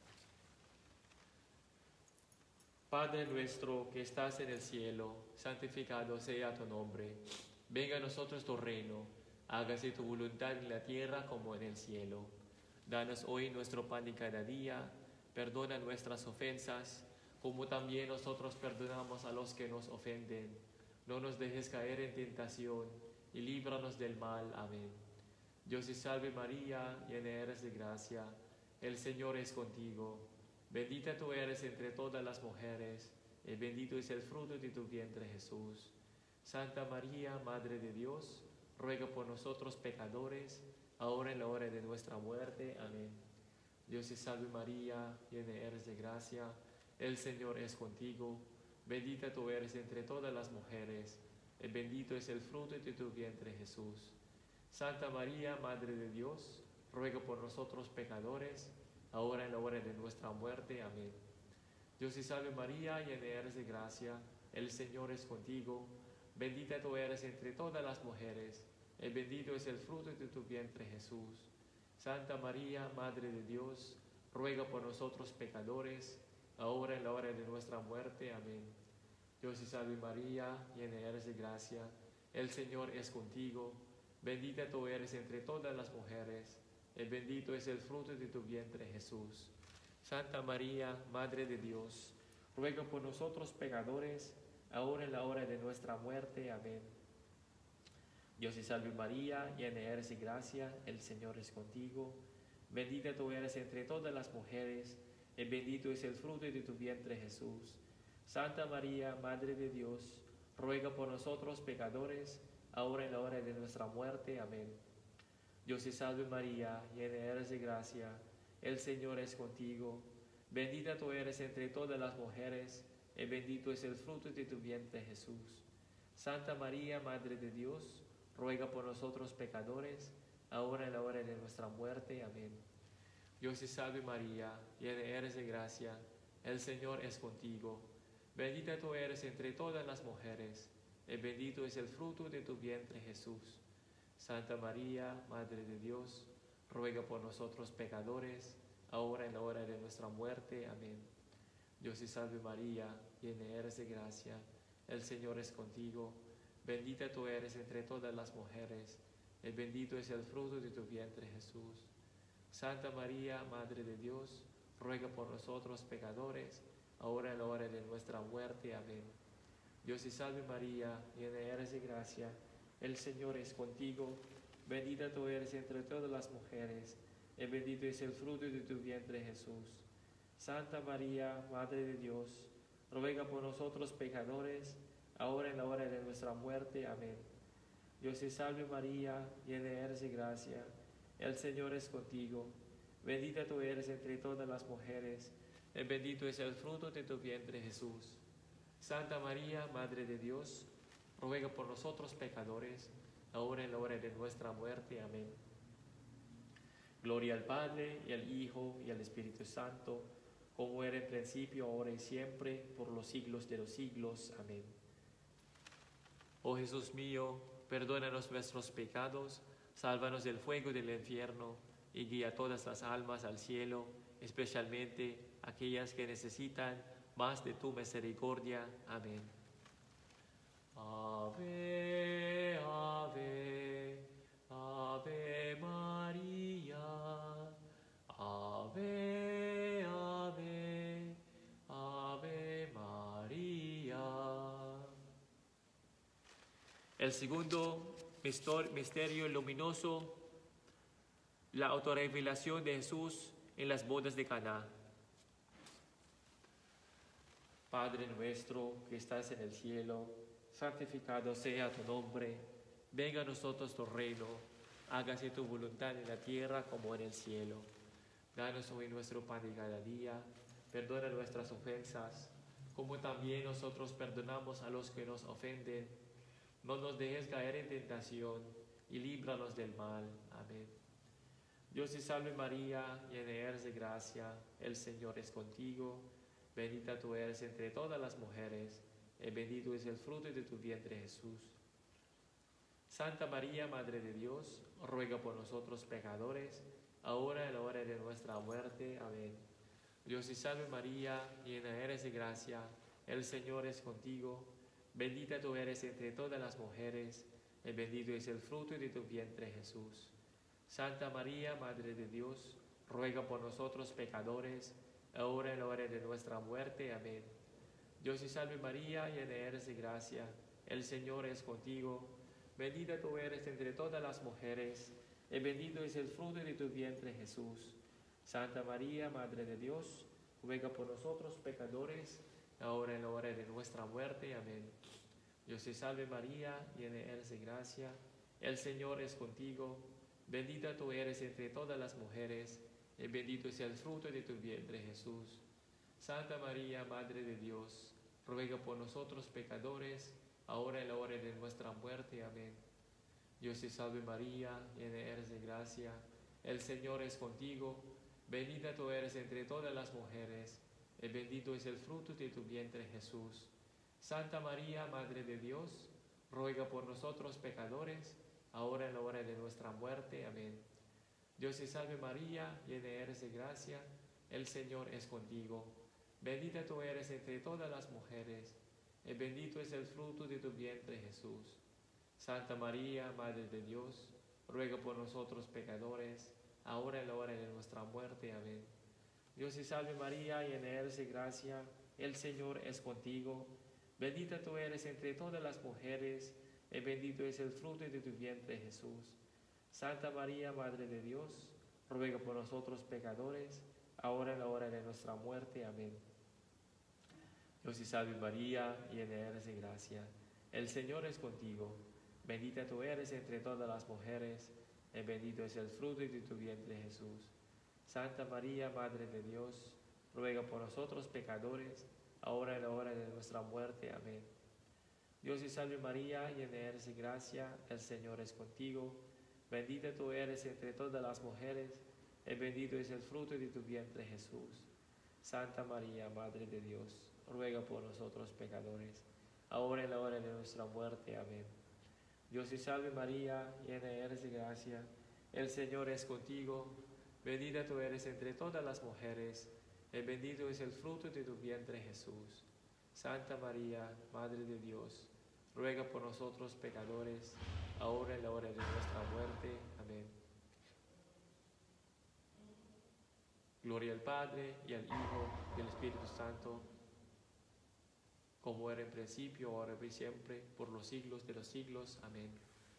Padre nuestro que estás en el cielo, santificado sea tu nombre. Venga a nosotros tu reino, hágase tu voluntad en la tierra como en el cielo. Danos hoy nuestro pan de cada día, perdona nuestras ofensas, como también nosotros perdonamos a los que nos ofenden. No nos dejes caer en tentación, y líbranos del mal. Amén. Dios te salve María, llena eres de gracia, el Señor es contigo. Bendita tú eres entre todas las mujeres, y bendito es el fruto de tu vientre, Jesús. Santa María, Madre de Dios, ruega por nosotros pecadores, ahora en la hora de nuestra muerte. Amén. Dios te salve María, llena eres de gracia, el Señor es contigo. Bendita tú eres entre todas las mujeres, y bendito es el fruto de tu vientre, Jesús. Santa María, Madre de Dios, ruega por nosotros pecadores, ahora en la hora de nuestra muerte. Amén. Dios te salve María, llena eres de gracia, el Señor es contigo. Bendita tú eres entre todas las mujeres, y bendito es el fruto de tu vientre, Jesús. Santa María, Madre de Dios, ruega por nosotros pecadores, ahora en la hora de nuestra muerte. Amén. Dios te salve María, llena eres de gracia, el Señor es contigo. Bendita tú eres entre todas las mujeres, y bendito es el fruto de tu vientre, Jesús. Santa María, Madre de Dios, ruega por nosotros pecadores, ahora en la hora de nuestra muerte. Amén. Dios te salve María, llena eres de gracia, el Señor es contigo. Bendita tú eres entre todas las mujeres, y bendito es el fruto de tu vientre, Jesús. Santa María, Madre de Dios, ruega por nosotros pecadores, ahora en la hora de nuestra muerte. Amén. Dios te salve María, llena eres de gracia, el Señor es contigo. Bendita tú eres entre todas las mujeres, y bendito es el fruto de tu vientre, Jesús. Santa María, Madre de Dios, ruega por nosotros pecadores, ahora en la hora de nuestra muerte. Amén. Dios te salve María, llena eres de gracia, el Señor es contigo. Bendita tú eres entre todas las mujeres, y bendito es el fruto de tu vientre, Jesús. Santa María, Madre de Dios, ruega por nosotros pecadores, ahora en la hora de nuestra muerte. Amén. Dios te salve María, llena eres de gracia, el Señor es contigo. Bendita tú eres entre todas las mujeres, y bendito es el fruto de tu vientre, Jesús. Santa María, Madre de Dios, ruega por nosotros pecadores, ahora en la hora de nuestra muerte. Amén. Dios te salve María, llena eres de gracia, El Señor es contigo, bendita tú eres entre todas las mujeres, y bendito es el fruto de tu vientre Jesús. Santa María, Madre de Dios, ruega por nosotros pecadores, ahora en la hora de nuestra muerte. Amén. Dios te salve María, llena eres de gracia, el Señor es contigo, bendita tú eres entre todas las mujeres, y bendito es el fruto de tu vientre Jesús. Santa María, Madre de Dios, ruega por nosotros pecadores, ahora en la hora de nuestra muerte. Amén. Gloria al Padre, y al Hijo, y al Espíritu Santo, como era en principio, ahora y siempre, por los siglos de los siglos. Amén. Oh Jesús mío, perdónanos nuestros pecados, sálvanos del fuego del infierno, y guía todas las almas al cielo, especialmente aquellas que necesitan más de tu misericordia. Amén. Ave, ave, ave María, ave, ave, ave María. El segundo misterio luminoso, la autorrevelación de Jesús en las bodas de Caná. Padre nuestro que estás en el cielo, santificado sea tu nombre, venga a nosotros tu reino, hágase tu voluntad en la tierra como en el cielo. Danos hoy nuestro pan de cada día, perdona nuestras ofensas, como también nosotros perdonamos a los que nos ofenden. No nos dejes caer en tentación, y líbranos del mal. Amén. Dios te salve María, llena eres de gracia, el Señor es contigo, bendita tú eres entre todas las mujeres, y bendito es el fruto de tu vientre Jesús. Santa María, Madre de Dios, ruega por nosotros pecadores, ahora y en la hora de nuestra muerte. Amén. Dios te salve María, llena eres de gracia, el Señor es contigo, bendita tú eres entre todas las mujeres, y bendito es el fruto de tu vientre Jesús. Santa María, Madre de Dios, ruega por nosotros pecadores, ahora y en la hora de nuestra muerte. Amén. Dios te salve María, llena eres de gracia, el Señor es contigo, bendita tú eres entre todas las mujeres, y bendito es el fruto de tu vientre Jesús. Santa María, Madre de Dios, ruega por nosotros pecadores, ahora en la hora de nuestra muerte. Amén. Dios te salve María, llena eres de gracia, el Señor es contigo, bendita tú eres entre todas las mujeres, y bendito es el fruto de tu vientre Jesús. Santa María, Madre de Dios, ruega por nosotros pecadores, ahora en la hora de nuestra muerte. Amén. Dios te salve María, llena eres de gracia, el Señor es contigo, bendita tú eres entre todas las mujeres, y bendito es el fruto de tu vientre Jesús. Santa María, Madre de Dios, ruega por nosotros pecadores, ahora en la hora de nuestra muerte. Amén. Dios te salve María, llena eres de gracia, el Señor es contigo, bendita tú eres entre todas las mujeres, y bendito es el fruto de tu vientre Jesús. Santa María, Madre de Dios, ruega por nosotros pecadores, ahora en la hora de nuestra muerte. Amén. Dios te salve María, llena eres de gracia, el Señor es contigo, bendita tú eres entre todas las mujeres, y bendito es el fruto de tu vientre Jesús. Santa María, Madre de Dios, ruega por nosotros pecadores, ahora en la hora de nuestra muerte. Amén. Dios te salve María, llena eres de gracia, el Señor es contigo, bendita tú eres entre todas las mujeres, y bendito es el fruto de tu vientre Jesús. Santa María, Madre de Dios, ruega por nosotros pecadores, ahora en la hora de nuestra muerte. Amén. Dios te salve María, llena eres de gracia, el Señor es contigo, bendita tú eres entre todas las mujeres, y bendito es el fruto de tu vientre Jesús. Santa María, Madre de Dios, ruega por nosotros pecadores, ahora en la hora de nuestra muerte. Amén. Dios te salve María, llena eres de gracia, el Señor es contigo, bendita tú eres entre todas las mujeres, y bendito es el fruto de tu vientre Jesús. Santa María, Madre de Dios, ruega por nosotros pecadores, ahora en la hora de nuestra muerte. Amén. Gloria al Padre, y al Hijo, y al Espíritu Santo, como era en principio, ahora y siempre, por los siglos de los siglos. Amén.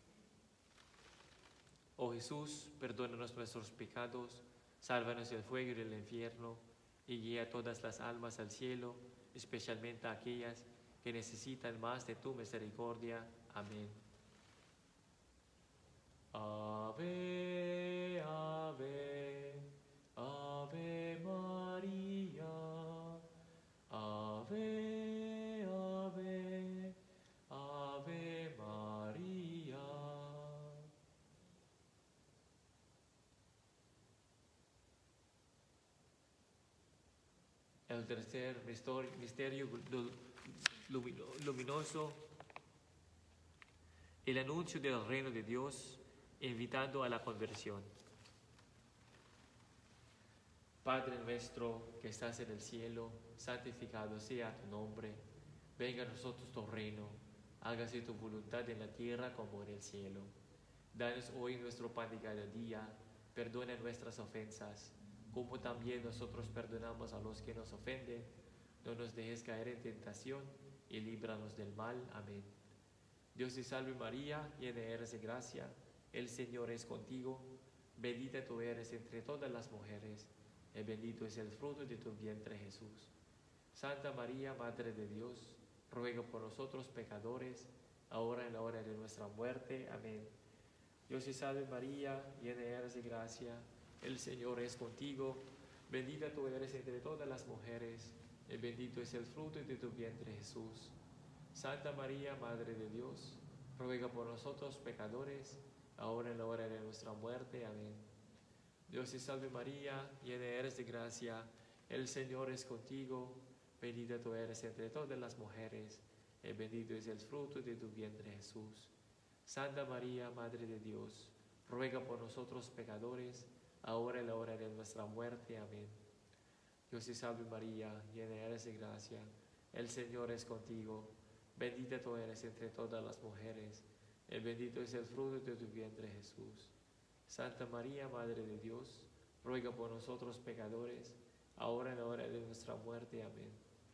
Oh Jesús, perdónanos nuestros pecados, sálvanos del fuego y del infierno, y guía a todas las almas al cielo, especialmente a aquellas que necesitan más de tu misericordia. Amén. Ave, ave, ave María. Ave, ave, ave María. El tercer misterio luminoso, el anuncio del reino de Dios, invitando a la conversión. Padre nuestro que estás en el cielo, santificado sea tu nombre. Venga a nosotros tu reino. Hágase tu voluntad en la tierra como en el cielo. Danos hoy nuestro pan de cada día. Perdona nuestras ofensas, como también nosotros perdonamos a los que nos ofenden. No nos dejes caer en tentación y líbranos del mal. Amén. Dios te salve María, llena eres de gracia. El Señor es contigo. Bendita tú eres entre todas las mujeres, y bendito es el fruto de tu vientre Jesús. Santa María, Madre de Dios, ruega por nosotros pecadores, ahora en la hora de nuestra muerte. Amén. Dios te salve María, llena eres de gracia, el Señor es contigo. Bendita tú eres entre todas las mujeres, y bendito es el fruto de tu vientre Jesús. Santa María, Madre de Dios, ruega por nosotros pecadores, ahora en la hora de nuestra muerte. Amén. Dios te salve María, llena eres de gracia, el Señor es contigo. Bendita tú eres entre todas las mujeres, y bendito es el fruto de tu vientre Jesús. Santa María, Madre de Dios, ruega por nosotros pecadores, ahora en la hora de nuestra muerte. Amén. Dios te salve María, llena eres de gracia, el Señor es contigo. Bendita tú eres entre todas las mujeres, y bendito es el fruto de tu vientre Jesús. Santa María, Madre de Dios, ruega por nosotros pecadores, ahora en la hora de nuestra muerte. Amén.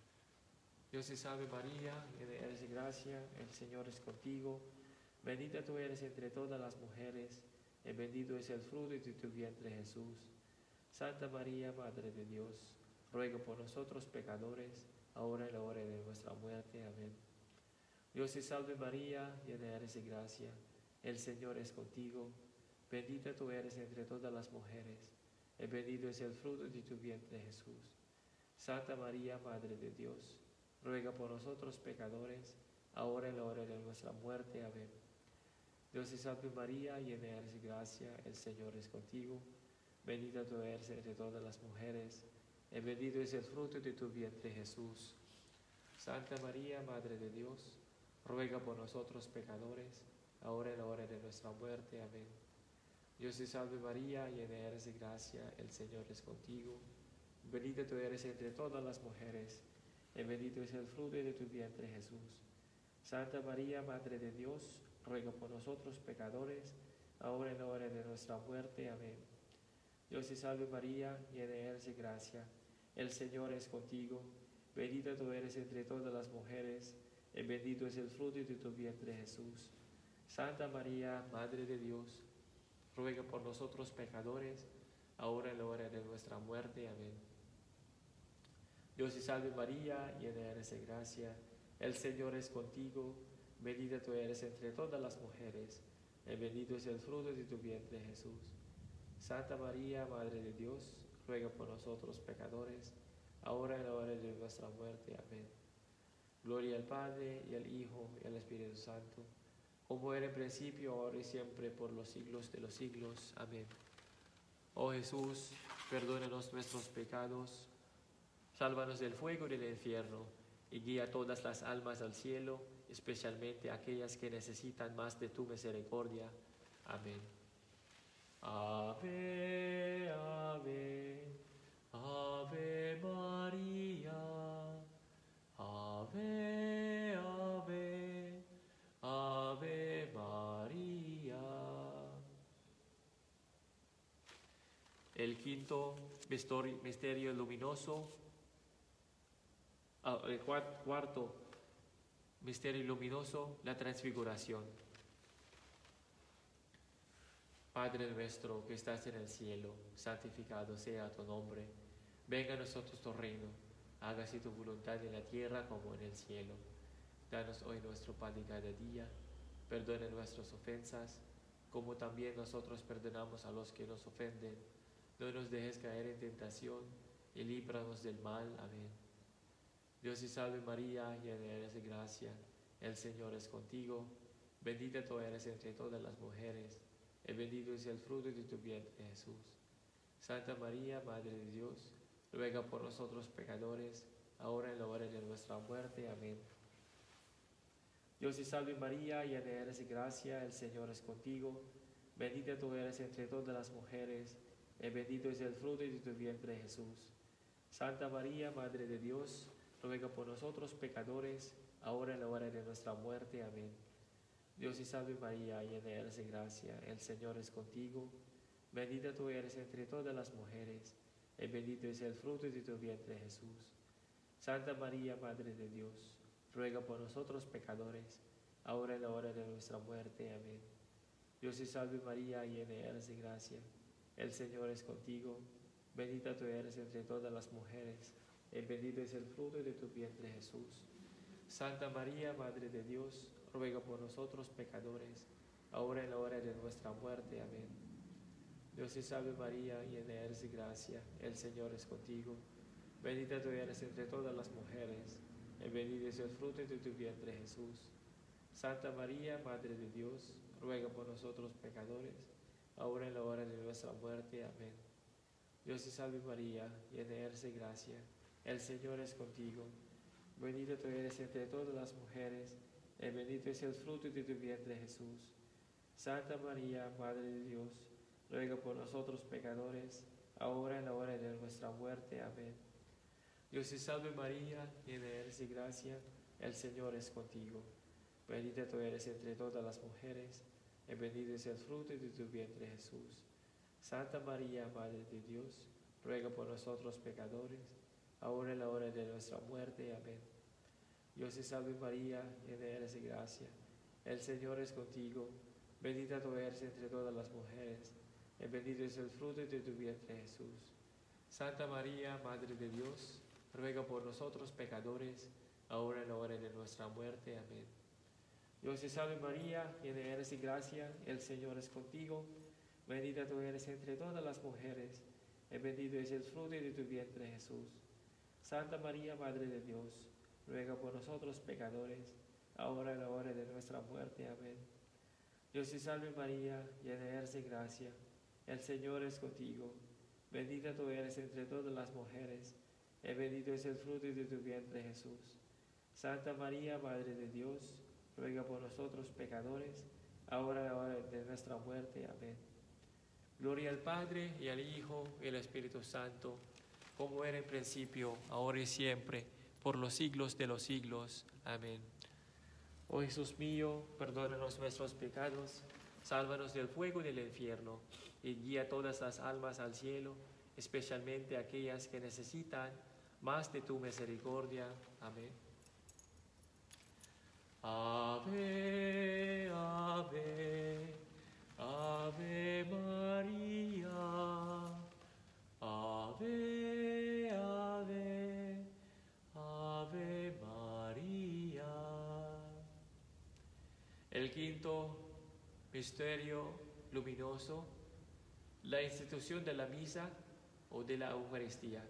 Dios te salve María, llena eres de gracia, el Señor es contigo. Bendita tú eres entre todas las mujeres, y bendito es el fruto de tu vientre Jesús. Santa María, Madre de Dios, ruega por nosotros pecadores, ahora en la hora de nuestra muerte. Amén. Dios te salve María, llena eres de gracia, el Señor es contigo. Bendita tú eres entre todas las mujeres, y bendito es el fruto de tu vientre Jesús. Santa María, Madre de Dios, ruega por nosotros pecadores, ahora en la hora de nuestra muerte. Amén. Dios te salve María, llena eres de gracia, el Señor es contigo. Bendita tú eres entre todas las mujeres, y bendito es el fruto de tu vientre Jesús. Santa María, Madre de Dios, ruega por nosotros pecadores, ahora en la hora de nuestra muerte. Amén. Dios te salve María, llena eres de gracia, el Señor es contigo. Bendita tú eres entre todas las mujeres, y bendito es el fruto de tu vientre Jesús. Santa María, Madre de Dios, ruega por nosotros pecadores, ahora en la hora de nuestra muerte. Amén. Dios te salve María, llena eres de gracia, el Señor es contigo. Bendita tú eres entre todas las mujeres, y bendito es el fruto de tu vientre Jesús. Santa María, Madre de Dios, ruega por nosotros pecadores, ahora en la hora de nuestra muerte. Amén. Dios te salve María, llena eres de gracia, el Señor es contigo. Bendita tú eres entre todas las mujeres, y bendito es el fruto de tu vientre Jesús. Santa María, Madre de Dios, ruega por nosotros pecadores, ahora en la hora de nuestra muerte. Amén. Gloria al Padre, y al Hijo, y al Espíritu Santo, como era en principio, ahora y siempre, por los siglos de los siglos. Amén. Oh Jesús, perdónanos nuestros pecados, sálvanos del fuego del infierno, y guía a todas las almas al cielo, especialmente aquellas que necesitan más de tu misericordia. Amén. Ave, ave, ave María. Ave, ave, ave María. El quinto misterio luminoso, el cuarto misterio luminoso, la transfiguración. Padre nuestro que estás en el cielo, santificado sea tu nombre. Venga a nosotros tu reino. Hágase tu voluntad en la tierra como en el cielo. Danos hoy nuestro pan de cada día. Perdona nuestras ofensas, como también nosotros perdonamos a los que nos ofenden. No nos dejes caer en tentación y líbranos del mal. Amén. Dios te salve María, llena eres de gracia. El Señor es contigo. Bendita tú eres entre todas las mujeres, y bendito es el fruto de tu vientre, Jesús. Santa María, Madre de Dios, ruega por nosotros pecadores, ahora en la hora de nuestra muerte. Amén. Dios te salve María, llena eres de gracia, el Señor es contigo. Bendita tú eres entre todas las mujeres, y bendito es el fruto de tu vientre, Jesús. Santa María, Madre de Dios, ruega por nosotros pecadores, ahora en la hora de nuestra muerte. Amén. Dios te salve María, llena eres de gracia, el Señor es contigo. Bendita tú eres entre todas las mujeres, y bendito es el fruto de tu vientre, Jesús. Santa María, Madre de Dios, ruega por nosotros pecadores, ahora en la hora de nuestra muerte. Amén. Dios te salve María, llena eres de gracia, el Señor es contigo. Bendita tú eres entre todas las mujeres, y bendito es el fruto de tu vientre, Jesús. Santa María, Madre de Dios, ruega por nosotros pecadores, ahora en la hora de nuestra muerte. Amén. Dios te salve María, llena eres de gracia, el Señor es contigo. Bendita tú eres entre todas las mujeres, y bendito es el fruto de tu vientre, Jesús. Santa María, Madre de Dios, ruega por nosotros pecadores, ahora en la hora de nuestra muerte. Amén. Dios te salve María, llena eres de gracia, el Señor es contigo. Bendita tú eres entre todas las mujeres, y bendito es el fruto de tu vientre, Jesús. Santa María, Madre de Dios, ruega por nosotros pecadores, ahora en la hora de nuestra muerte. Amén. Dios te salve María, llena eres de gracia, el Señor es contigo. Bendita tú eres entre todas las mujeres, y bendito es el fruto de tu vientre, Jesús. Santa María, Madre de Dios, ruega por nosotros pecadores, ahora en la hora de nuestra muerte. Amén. Dios te salve María, llena eres de gracia, el Señor es contigo. Bendita tú eres entre todas las mujeres, y bendito es el fruto de tu vientre, Jesús. Santa María, Madre de Dios, ruega por nosotros pecadores, ahora en la hora de nuestra muerte. Amén. Dios te salve María, llena eres de gracia, el Señor es contigo. Bendita tú eres entre todas las mujeres, y bendito es el fruto de tu vientre, Jesús. Santa María, Madre de Dios, ruega por nosotros pecadores, ahora en la hora de nuestra muerte. Amén. Dios te salve María, llena eres de gracia, el Señor es contigo. Bendita tú eres entre todas las mujeres, y bendito es el fruto de tu vientre, Jesús. Santa María, Madre de Dios, ruega por nosotros pecadores, ahora en la hora de nuestra muerte. Amén. Gloria al Padre, y al Hijo, y al Espíritu Santo, como era en principio, ahora y siempre, por los siglos de los siglos. Amén. Oh Jesús mío, perdónanos nuestros pecados, sálvanos del fuego del infierno, y guía todas las almas al cielo, especialmente aquellas que necesitan más de tu misericordia. Amén. Ave, ave, ave María, ave, ave, ave María. El quinto misterio luminoso, la institución de la misa o de la Eucaristía.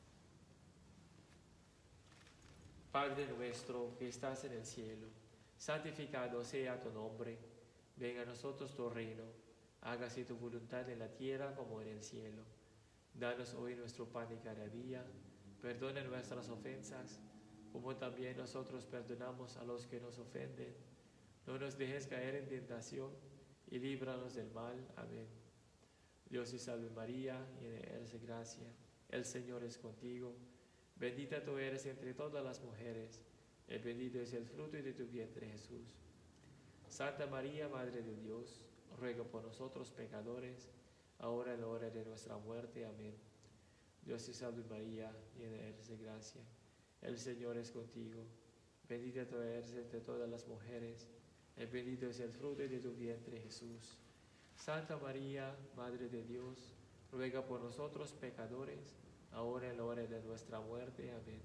Padre nuestro que estás en el cielo, santificado sea tu nombre. Venga a nosotros tu reino. Hágase tu voluntad en la tierra como en el cielo. Danos hoy nuestro pan de cada día. Perdona nuestras ofensas, como también nosotros perdonamos a los que nos ofenden. No nos dejes caer en tentación y líbranos del mal. Amén. Dios te salve María, llena eres de gracia. El Señor es contigo. Bendita tú eres entre todas las mujeres, y bendito es el fruto de tu vientre, Jesús. Santa María, Madre de Dios, ruega por nosotros pecadores, ahora en la hora de nuestra muerte. Amén. Dios te salve María, llena eres de gracia. El Señor es contigo. Bendita tú eres entre todas las mujeres, y bendito es el fruto de tu vientre, Jesús. Santa María, Madre de Dios, ruega por nosotros pecadores, ahora en la hora de nuestra muerte. Amén.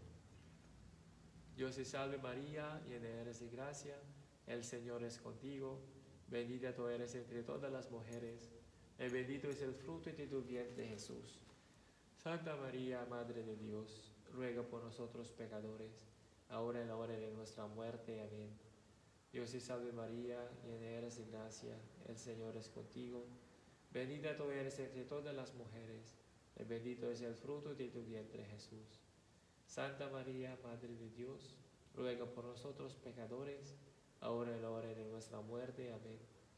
Dios te salve María, llena eres de gracia, el Señor es contigo, bendita tú eres entre todas las mujeres, y bendito es el fruto de tu vientre Jesús. Santa María, Madre de Dios, ruega por nosotros pecadores, ahora en la hora de nuestra muerte. Amén. Dios te salve María, llena eres de gracia, el Señor es contigo, bendita tú eres entre todas las mujeres, y bendito es el fruto de tu vientre Jesús. Santa María, Madre de Dios, ruega por nosotros pecadores, ahora en la hora de nuestra muerte. Amén.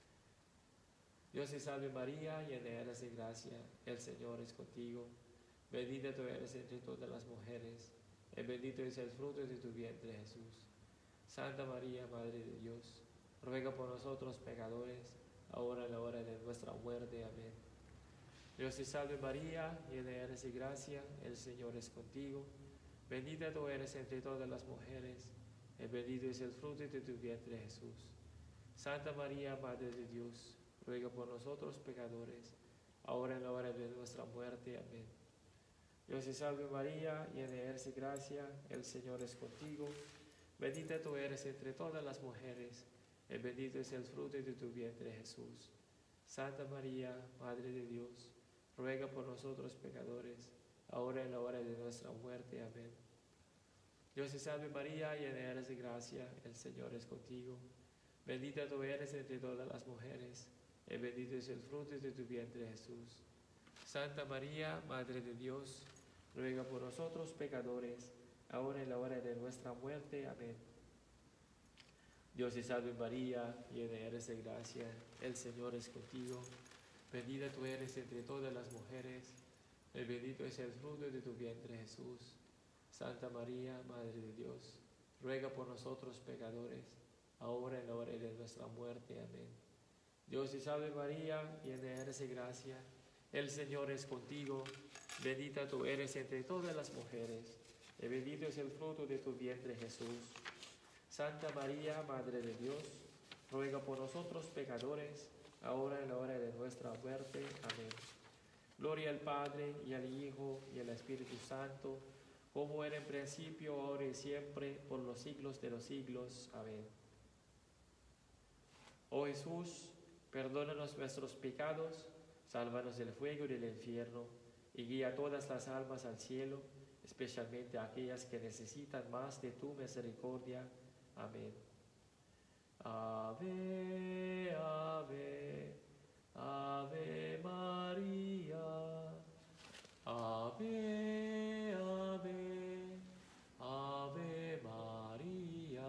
Dios te salve María, llena eres de gracia, el Señor es contigo, bendita tú eres entre todas las mujeres, y bendito es el fruto de tu vientre Jesús. Santa María, Madre de Dios, ruega por nosotros pecadores, ahora en la hora de nuestra muerte. Amén. Dios te salve María, llena eres de gracia, el Señor es contigo, bendita tú eres entre todas las mujeres, y bendito es el fruto de tu vientre Jesús. Santa María, Madre de Dios, ruega por nosotros pecadores, ahora en la hora de nuestra muerte. Amén. Dios te salve María, llena eres de gracia, el Señor es contigo, bendita tú eres entre todas las mujeres, y bendito es el fruto de tu vientre Jesús. Santa María, Madre de Dios, ruega por nosotros pecadores, ahora en la hora de nuestra muerte. Amén. Dios te salve María, llena eres de gracia, el Señor es contigo, bendita tú eres entre todas las mujeres, y bendito es el fruto de tu vientre Jesús. Santa María, Madre de Dios, ruega por nosotros pecadores, ahora en la hora de nuestra muerte. Amén. Dios te salve María, llena eres de gracia, el Señor es contigo, bendita tú eres entre todas las mujeres, y bendito es el fruto de tu vientre Jesús. Santa María, Madre de Dios, ruega por nosotros pecadores, ahora en la hora de nuestra muerte. Amén. Dios te salve María, llena eres de gracia, el Señor es contigo, bendita tú eres entre todas las mujeres, y bendito es el fruto de tu vientre Jesús. Santa María, Madre de Dios, ruega por nosotros pecadores, ahora en la hora de nuestra muerte. Amén. Gloria al Padre, y al Hijo, y al Espíritu Santo, como era en principio, ahora y siempre, por los siglos de los siglos. Amén. Oh Jesús, perdónanos nuestros pecados, sálvanos del fuego y del infierno, y guía a todas las almas al cielo, especialmente a aquellas que necesitan más de tu misericordia. Amén. Ave, ave, ave María. Ave, ave, ave María.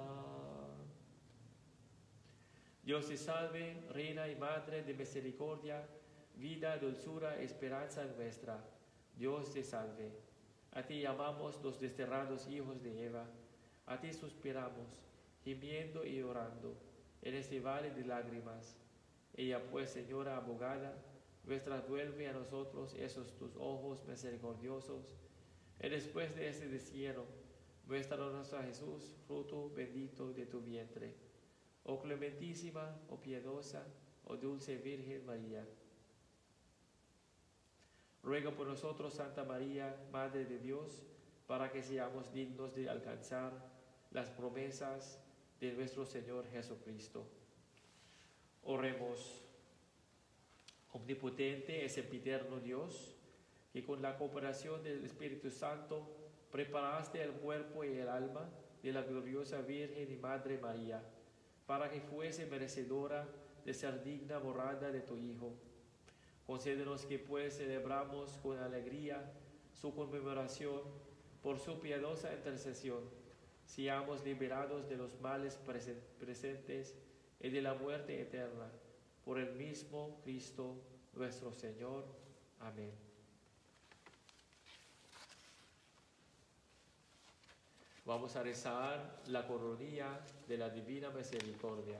Dios te salve, Reina y Madre de misericordia, vida, dulzura, esperanza nuestra. Dios te salve. A ti llamamos los desterrados hijos de Eva, a ti suspiramos, gimiendo y orando, en este valle de lágrimas. Ella pues, Señora abogada, nuestra vuelve a nosotros esos tus ojos misericordiosos, y después de este destierro, muéstranos a Jesús, fruto bendito de tu vientre. Oh clementísima, oh piadosa, oh dulce Virgen María. Ruega por nosotros, Santa María, Madre de Dios, para que seamos dignos de alcanzar las promesas de nuestro Señor Jesucristo. Oremos. Omnipotente y sempiterno Dios, que con la cooperación del Espíritu Santo preparaste el cuerpo y el alma de la gloriosa Virgen y Madre María, para que fuese merecedora de ser digna morada de tu Hijo. Concédenos que pues celebramos con alegría su conmemoración por su piadosa intercesión, seamos liberados de los males presentes y de la muerte eterna, por el mismo Cristo nuestro Señor. Amén. Vamos a rezar la coronilla de la Divina Misericordia.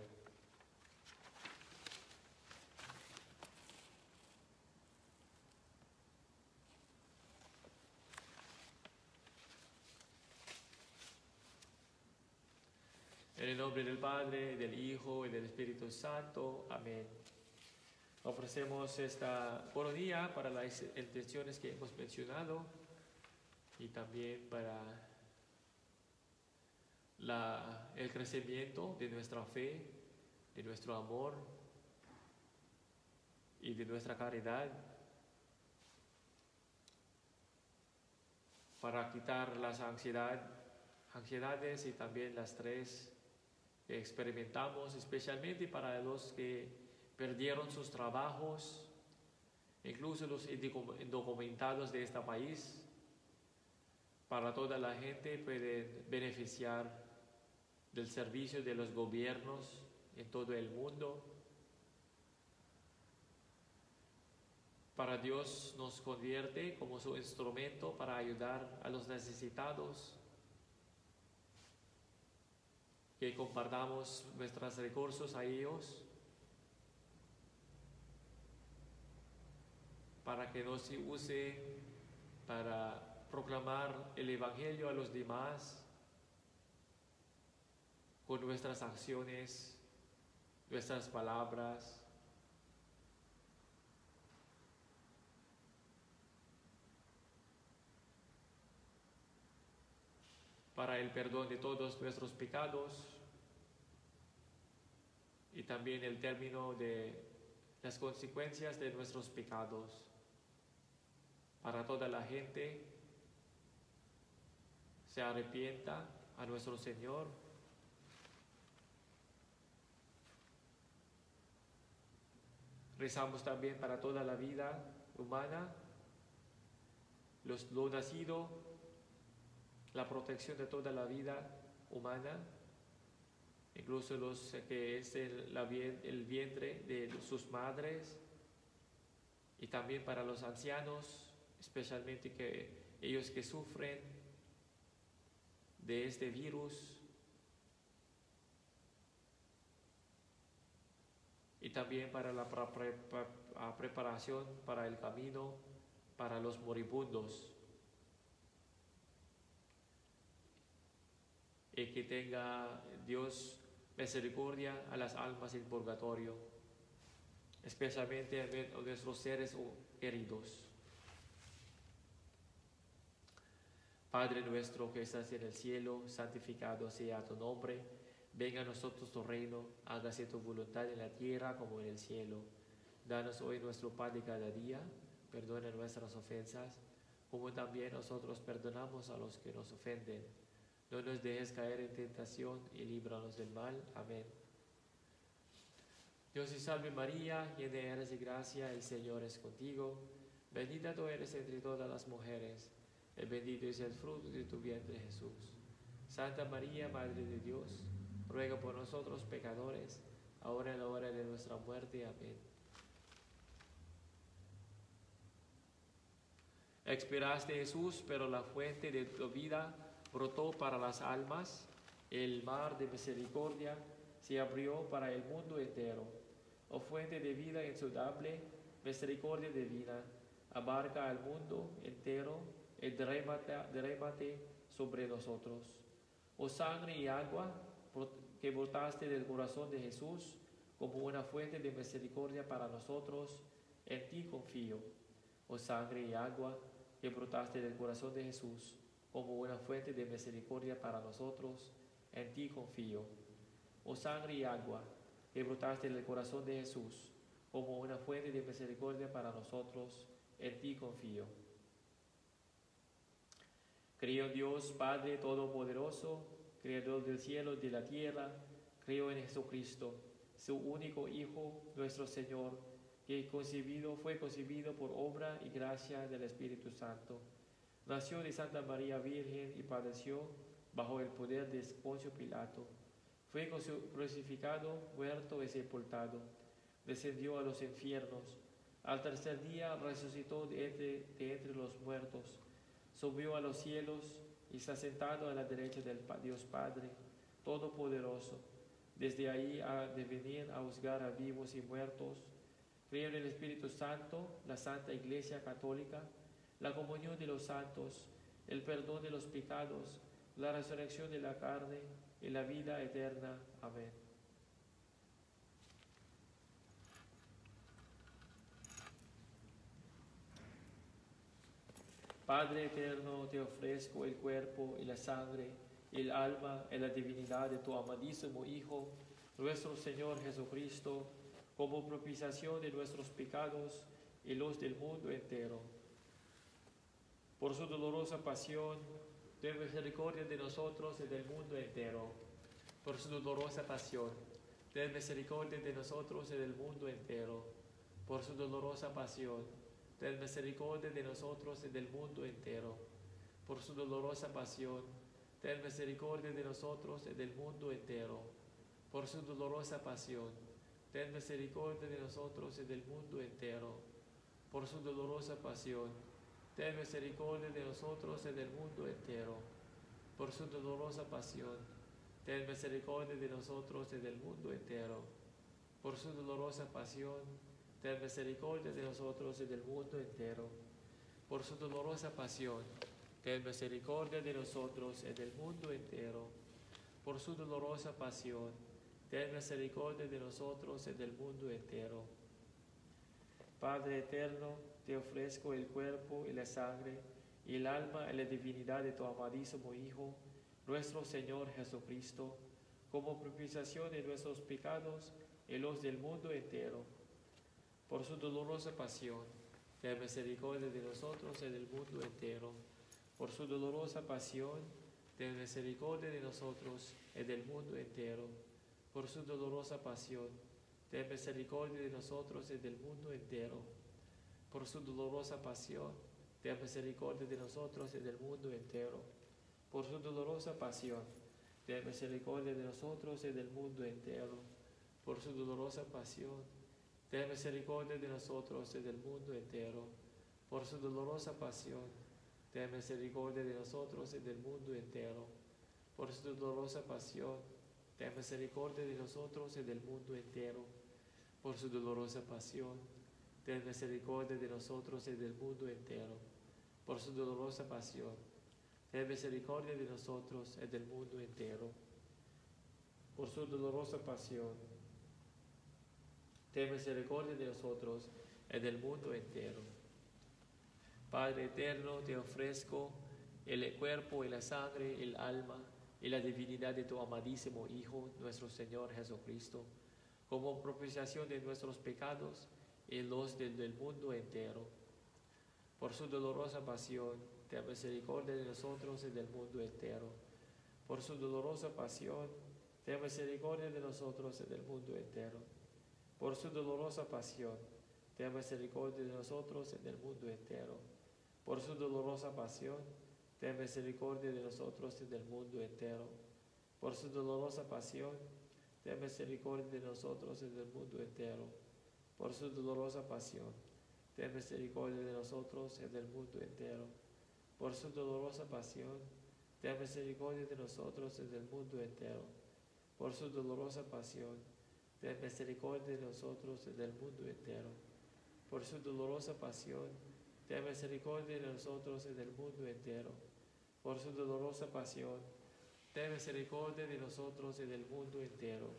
En el nombre del Padre, del Hijo y del Espíritu Santo. Amén. Ofrecemos esta coronilla para las intenciones que hemos mencionado y también para el crecimiento de nuestra fe, de nuestro amor y de nuestra caridad, para quitar las ansiedades y también las estrés que experimentamos, especialmente para los que perdieron sus trabajos, incluso los indocumentados de este país. Para toda la gente pueden beneficiar del servicio de los gobiernos en todo el mundo. Para Dios nos convierte como su instrumento para ayudar a los necesitados, que compartamos nuestros recursos a ellos, para que no se use para proclamar el Evangelio a los demás con nuestras acciones, nuestras palabras. Para el perdón de todos nuestros pecados y también el término de las consecuencias de nuestros pecados. Para toda la gente se arrepienta a nuestro Señor. Rezamos también para toda la vida humana, lo nacido, la protección de toda la vida humana, incluso los que es el vientre de sus madres, y también para los ancianos, especialmente ellos que sufren de este virus, y también para la preparación para el camino para los moribundos. Y que tenga Dios misericordia a las almas en purgatorio, especialmente a nuestros seres queridos. Padre nuestro que estás en el cielo, santificado sea tu nombre. Venga a nosotros tu reino, hágase tu voluntad en la tierra como en el cielo. Danos hoy nuestro pan de cada día, perdona nuestras ofensas, como también nosotros perdonamos a los que nos ofenden. No nos dejes caer en tentación y líbranos del mal. Amén. Dios te salve María, llena eres de gracia, el Señor es contigo. Bendita tú eres entre todas las mujeres, y bendito es el fruto de tu vientre Jesús. Santa María, Madre de Dios, ruega por nosotros pecadores, ahora y en la hora de nuestra muerte. Amén. Expiraste Jesús, pero la fuente de tu vida brotó para las almas. El mar de misericordia se abrió para el mundo entero. Oh fuente de vida insondable, misericordia divina, abarca al mundo entero y derrámate sobre nosotros. Oh sangre y agua que brotaste del corazón de Jesús como una fuente de misericordia para nosotros, en ti confío. Oh sangre y agua que brotaste del corazón de Jesús como una fuente de misericordia para nosotros, en ti confío. Oh sangre y agua que brotaste del corazón de Jesús como una fuente de misericordia para nosotros, en ti confío. Creo en Dios Padre Todopoderoso, Creador del cielo y de la tierra. Creo en Jesucristo, su único Hijo, nuestro Señor, que fue concebido por obra y gracia del Espíritu Santo. Nació de Santa María Virgen y padeció bajo el poder de Poncio Pilato. Fue crucificado, muerto y sepultado. Descendió a los infiernos. Al tercer día resucitó de entre los muertos. Subió a los cielos y está sentado a la derecha del Dios Padre Todopoderoso. Desde ahí ha de venir a juzgar a vivos y muertos. Creo en el Espíritu Santo, la Santa Iglesia Católica, la comunión de los santos, el perdón de los pecados, la resurrección de la carne y la vida eterna. Amén. Padre eterno, te ofrezco el cuerpo y la sangre, y el alma y la divinidad de tu amadísimo Hijo, nuestro Señor Jesucristo, como propiciación de nuestros pecados y los del mundo entero. Por su dolorosa pasión, ten misericordia de nosotros y del mundo entero. Por su dolorosa pasión, ten misericordia de nosotros y del mundo entero. Por su dolorosa pasión, ten misericordia de nosotros y del mundo entero. Por su dolorosa pasión, ten misericordia de nosotros y del mundo entero. Por su dolorosa pasión, ten misericordia de nosotros y del mundo entero. Por su dolorosa pasión, ten misericordia de nosotros y del mundo entero. Por su dolorosa pasión, ten misericordia de nosotros y del mundo entero. Por su dolorosa pasión, ten misericordia de nosotros y del mundo entero. Por su dolorosa pasión, ten misericordia de nosotros y del mundo entero. Por su dolorosa pasión, ten misericordia de nosotros y del mundo entero. Padre eterno, te ofrezco el cuerpo y la sangre, y el alma y la divinidad de tu amadísimo Hijo, nuestro Señor Jesucristo, como propiciación de nuestros pecados y los del mundo entero. Por su dolorosa pasión, ten misericordia de nosotros y del mundo entero. Por su dolorosa pasión, ten misericordia de nosotros y del mundo entero. Por su dolorosa pasión, ten misericordia de nosotros y del mundo entero. Por su dolorosa pasión, ten misericordia de nosotros y del mundo entero. Por su dolorosa pasión, ten misericordia de nosotros y del mundo entero. Por su dolorosa pasión, ten misericordia de nosotros y del mundo entero. Por su dolorosa pasión, ten misericordia de nosotros y del mundo entero. Por su dolorosa pasión, ten misericordia de nosotros y del mundo entero. Por su dolorosa pasión, ten misericordia de nosotros y del mundo entero. Por su dolorosa pasión, ten misericordia de nosotros y del mundo entero. Por su dolorosa pasión, ten misericordia de nosotros y del mundo entero. Padre eterno, te ofrezco el cuerpo y la sangre, el alma y la divinidad de tu amadísimo Hijo, nuestro Señor Jesucristo, como propiciación de nuestros pecados y los del mundo entero. Por su dolorosa pasión, ten misericordia de nosotros y del mundo entero. Por su dolorosa pasión, ten misericordia de nosotros y del mundo entero. Por su dolorosa pasión, ten misericordia de nosotros y del mundo entero. Por su dolorosa pasión, ten misericordia de nosotros y del mundo entero. Por su dolorosa pasión, ten misericordia de nosotros y del mundo entero. Por su dolorosa pasión, ten misericordia de nosotros y del mundo entero. Por su dolorosa pasión, ten misericordia de nosotros y del mundo entero. Por su dolorosa pasión, ten misericordia de nosotros y del mundo entero. Por su dolorosa pasión, ten misericordia de nosotros y del mundo entero. Por su dolorosa pasión, ten misericordia de nosotros y del mundo entero.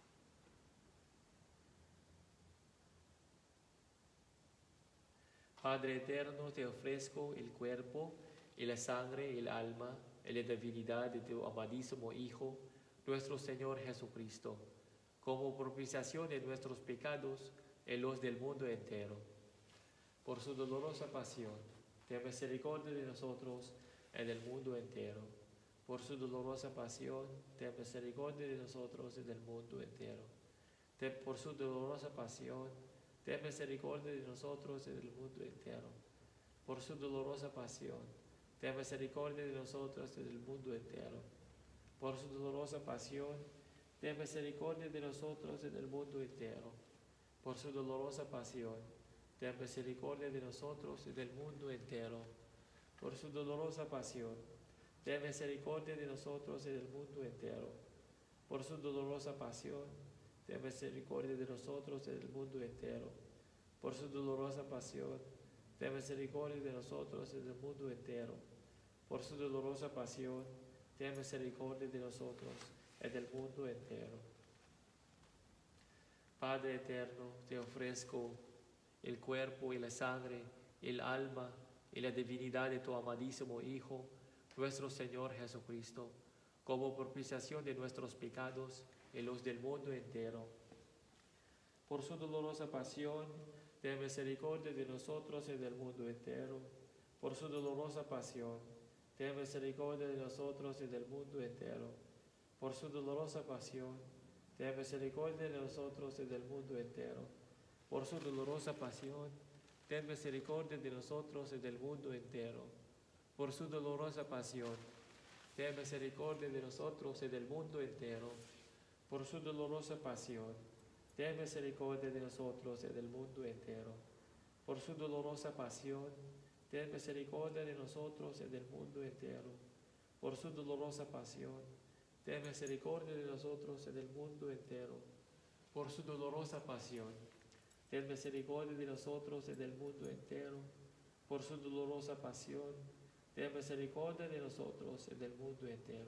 Padre eterno, te ofrezco el cuerpo y la sangre y el alma y la divinidad de tu amadísimo Hijo, nuestro Señor Jesucristo, como propiciación de nuestros pecados y los del mundo entero. Por su dolorosa pasión, ten misericordia de nosotros y del mundo entero. Por su dolorosa pasión, ten misericordia de nosotros y del mundo entero. Por su dolorosa pasión, ten misericordia de nosotros y del mundo entero. Por su dolorosa pasión, ten misericordia de nosotros y del mundo entero. Por su dolorosa pasión, ten misericordia de nosotros y del mundo entero. Por su dolorosa pasión, ten misericordia de nosotros y del mundo entero. Por su dolorosa pasión, ten misericordia de nosotros y del mundo entero. Por su dolorosa pasión, ten misericordia de nosotros y del mundo entero. Por su dolorosa pasión, ten misericordia de nosotros y del mundo entero. Por su dolorosa pasión, ten misericordia de nosotros y del mundo entero. Padre eterno, te ofrezco el cuerpo y la sangre, el alma y la divinidad de tu amadísimo Hijo, nuestro Señor Jesucristo, como propiciación de nuestros pecados y los del mundo entero. Por su dolorosa pasión, ten misericordia de nosotros y del mundo entero. Por su dolorosa pasión, ten misericordia de nosotros y del mundo entero. Por su dolorosa pasión, ten misericordia de nosotros y del mundo entero. Por su dolorosa pasión, ten misericordia de nosotros y del mundo entero. Por su dolorosa pasión, ten misericordia de nosotros y del mundo entero. Por su dolorosa pasión, ten misericordia de nosotros y del mundo entero. Por su dolorosa pasión, ten misericordia de nosotros y del mundo entero. Por su dolorosa pasión, ten misericordia de nosotros y del mundo entero. Por su dolorosa pasión, ten misericordia de nosotros y del mundo entero. Por su dolorosa pasión, ten misericordia de nosotros y del mundo entero.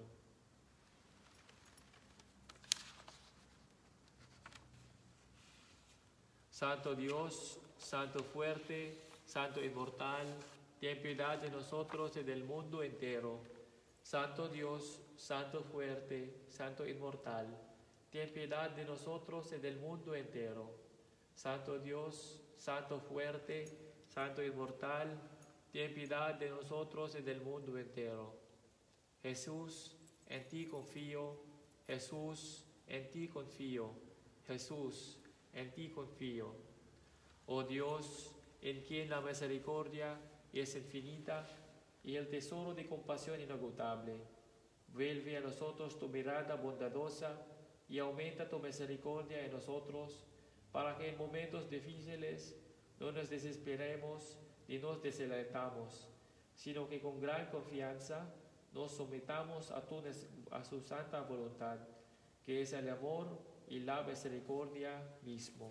Santo Dios, Santo fuerte, Santo inmortal, ten piedad de nosotros y del mundo entero. Santo Dios, Santo fuerte, Santo inmortal, ten piedad de nosotros y del mundo entero. Santo Dios, Santo fuerte, Santo inmortal, ten piedad de nosotros y del mundo entero. Jesús, en ti confío. Jesús, en ti confío. Jesús, en ti confío. Oh Dios, en quien la misericordia es infinita y el tesoro de compasión inagotable, vuelve a nosotros tu mirada bondadosa y aumenta tu misericordia en nosotros, para que en momentos difíciles no nos desesperemos ni nos desalentamos, sino que con gran confianza nos sometamos a su santa voluntad, que es el amor y la misericordia mismo.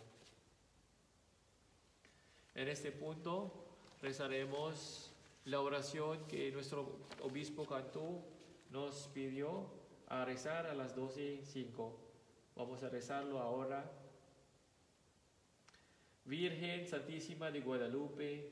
En este punto rezaremos la oración que nuestro obispo Cantú nos pidió a rezar a las 12:05. Vamos a rezarlo ahora. Virgen Santísima de Guadalupe,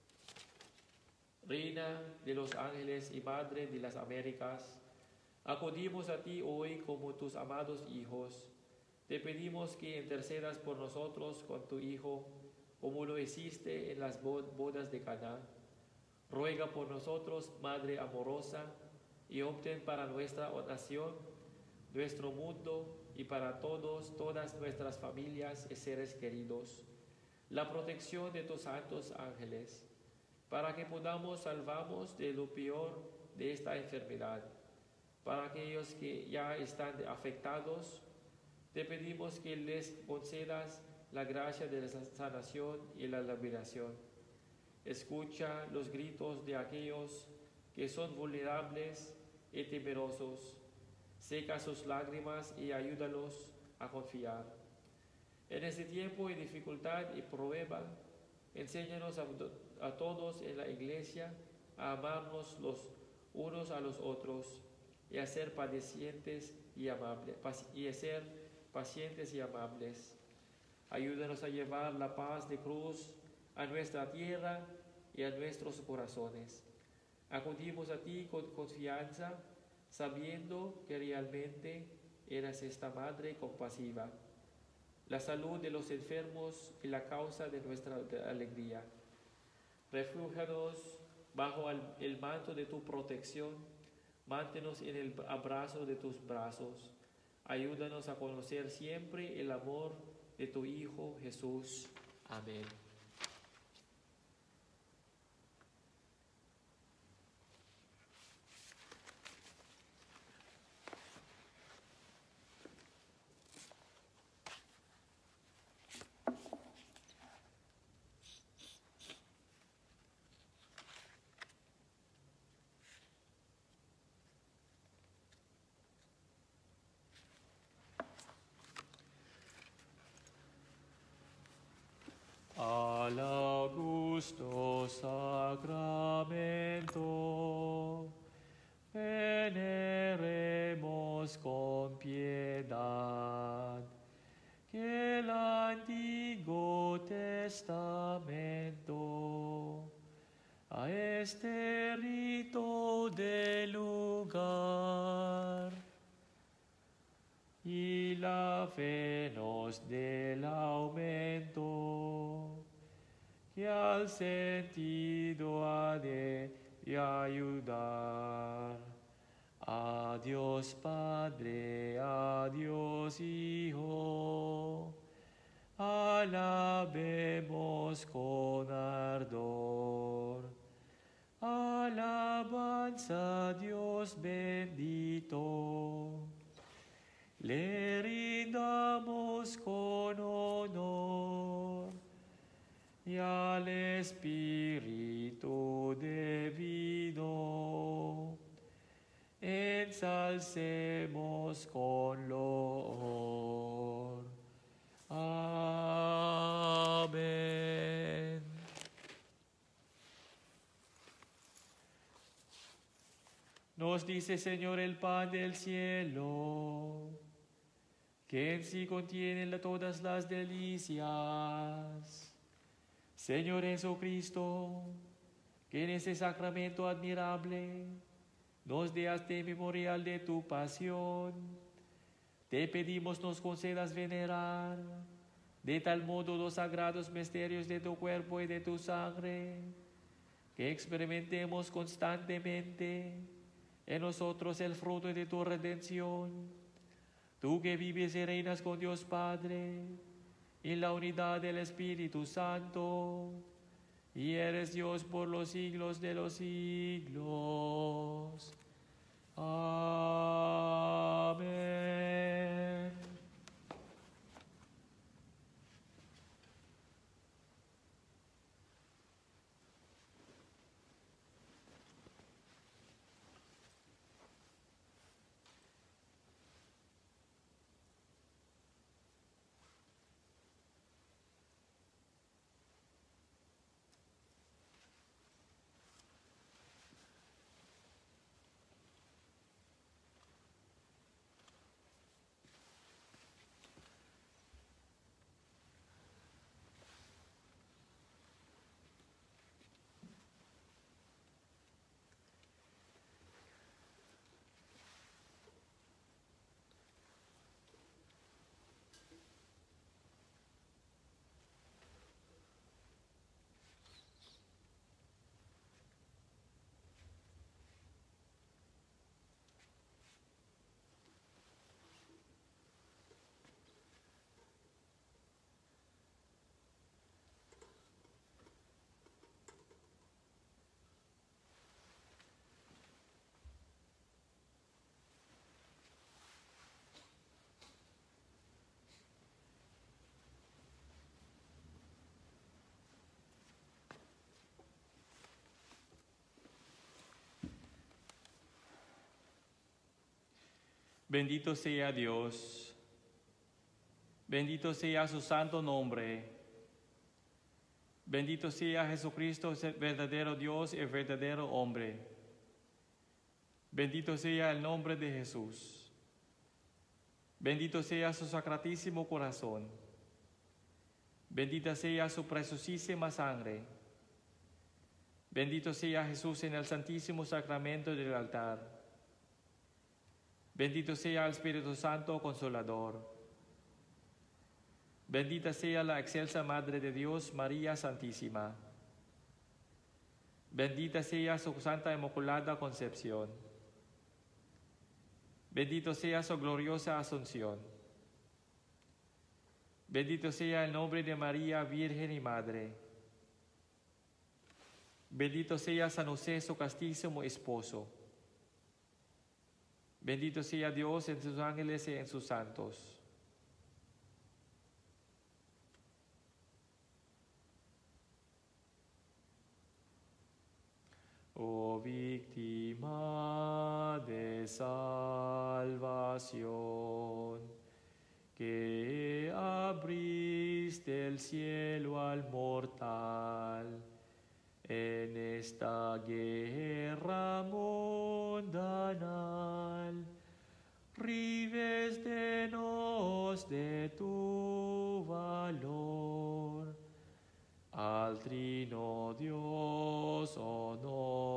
Reina de los ángeles y Madre de las Américas, acudimos a ti hoy como tus amados hijos. Te pedimos que intercedas por nosotros con tu Hijo, como lo hiciste en las bodas de Caná. Ruega por nosotros, Madre amorosa, y obtén para nuestra nación, nuestro mundo y para todas nuestras familias y seres queridos, la protección de tus santos ángeles, para que podamos salvarnos de lo peor de esta enfermedad. Para aquellos que ya están afectados, te pedimos que les concedas la gracia de la sanación y la liberación. Escucha los gritos de aquellos que son vulnerables y temerosos. Seca sus lágrimas y ayúdalos a confiar. En este tiempo de dificultad y prueba, enséñanos a todos en la Iglesia a amarnos los unos a los otros y a ser pacientes y amables. Ayúdanos a llevar la paz de cruz a nuestra tierra y a nuestros corazones. Acudimos a ti con confianza, sabiendo que realmente eres esta Madre compasiva, la salud de los enfermos y la causa de nuestra alegría. Refúgianos bajo el manto de tu protección, mántenos en el abrazo de tus brazos. Ayúdanos a conocer siempre el amor de tu Hijo Jesús. Amén. este rito del lugar. Y la fe nos dé el aumento que al sentido ha de ayudar. A Dios Padre, a Dios Hijo, alabemos con ardor. Alabanza a Dios bendito. Le rindamos con honor y al Espíritu debido. Ensalcemos con loor. Amén. Nos dice, Señor, el pan del cielo, que en sí contiene todas las delicias. Señor Jesucristo, que en ese sacramento admirable nos deaste memorial de tu pasión, te pedimos nos concedas venerar de tal modo los sagrados misterios de tu cuerpo y de tu sangre, que experimentemos constantemente en nosotros el fruto de tu redención. Tú que vives y reinas con Dios Padre, en la unidad del Espíritu Santo, y eres Dios por los siglos de los siglos. Amén. Bendito sea Dios, bendito sea su santo nombre, bendito sea Jesucristo, verdadero Dios y verdadero hombre. Bendito sea el nombre de Jesús, bendito sea su sacratísimo corazón, bendita sea su preciosísima sangre, bendito sea Jesús en el santísimo sacramento del altar. Bendito sea el Espíritu Santo Consolador. Bendita sea la excelsa Madre de Dios, María Santísima. Bendita sea su Santa Inmaculada Concepción. Bendito sea su gloriosa Asunción. Bendito sea el nombre de María, Virgen y Madre. Bendito sea San José, su castísimo esposo. Bendito sea Dios en sus ángeles y en sus santos. Oh víctima de salvación, que abriste el cielo al mortal, en esta guerra mundanal, rivéstenos de tu valor. Al Trino Dios honor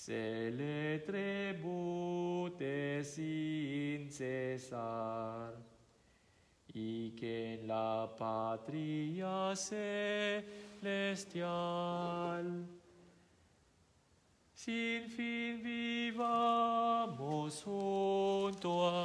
se le tribute sin cesar, y que en la patria celestial sin fin vivamos junto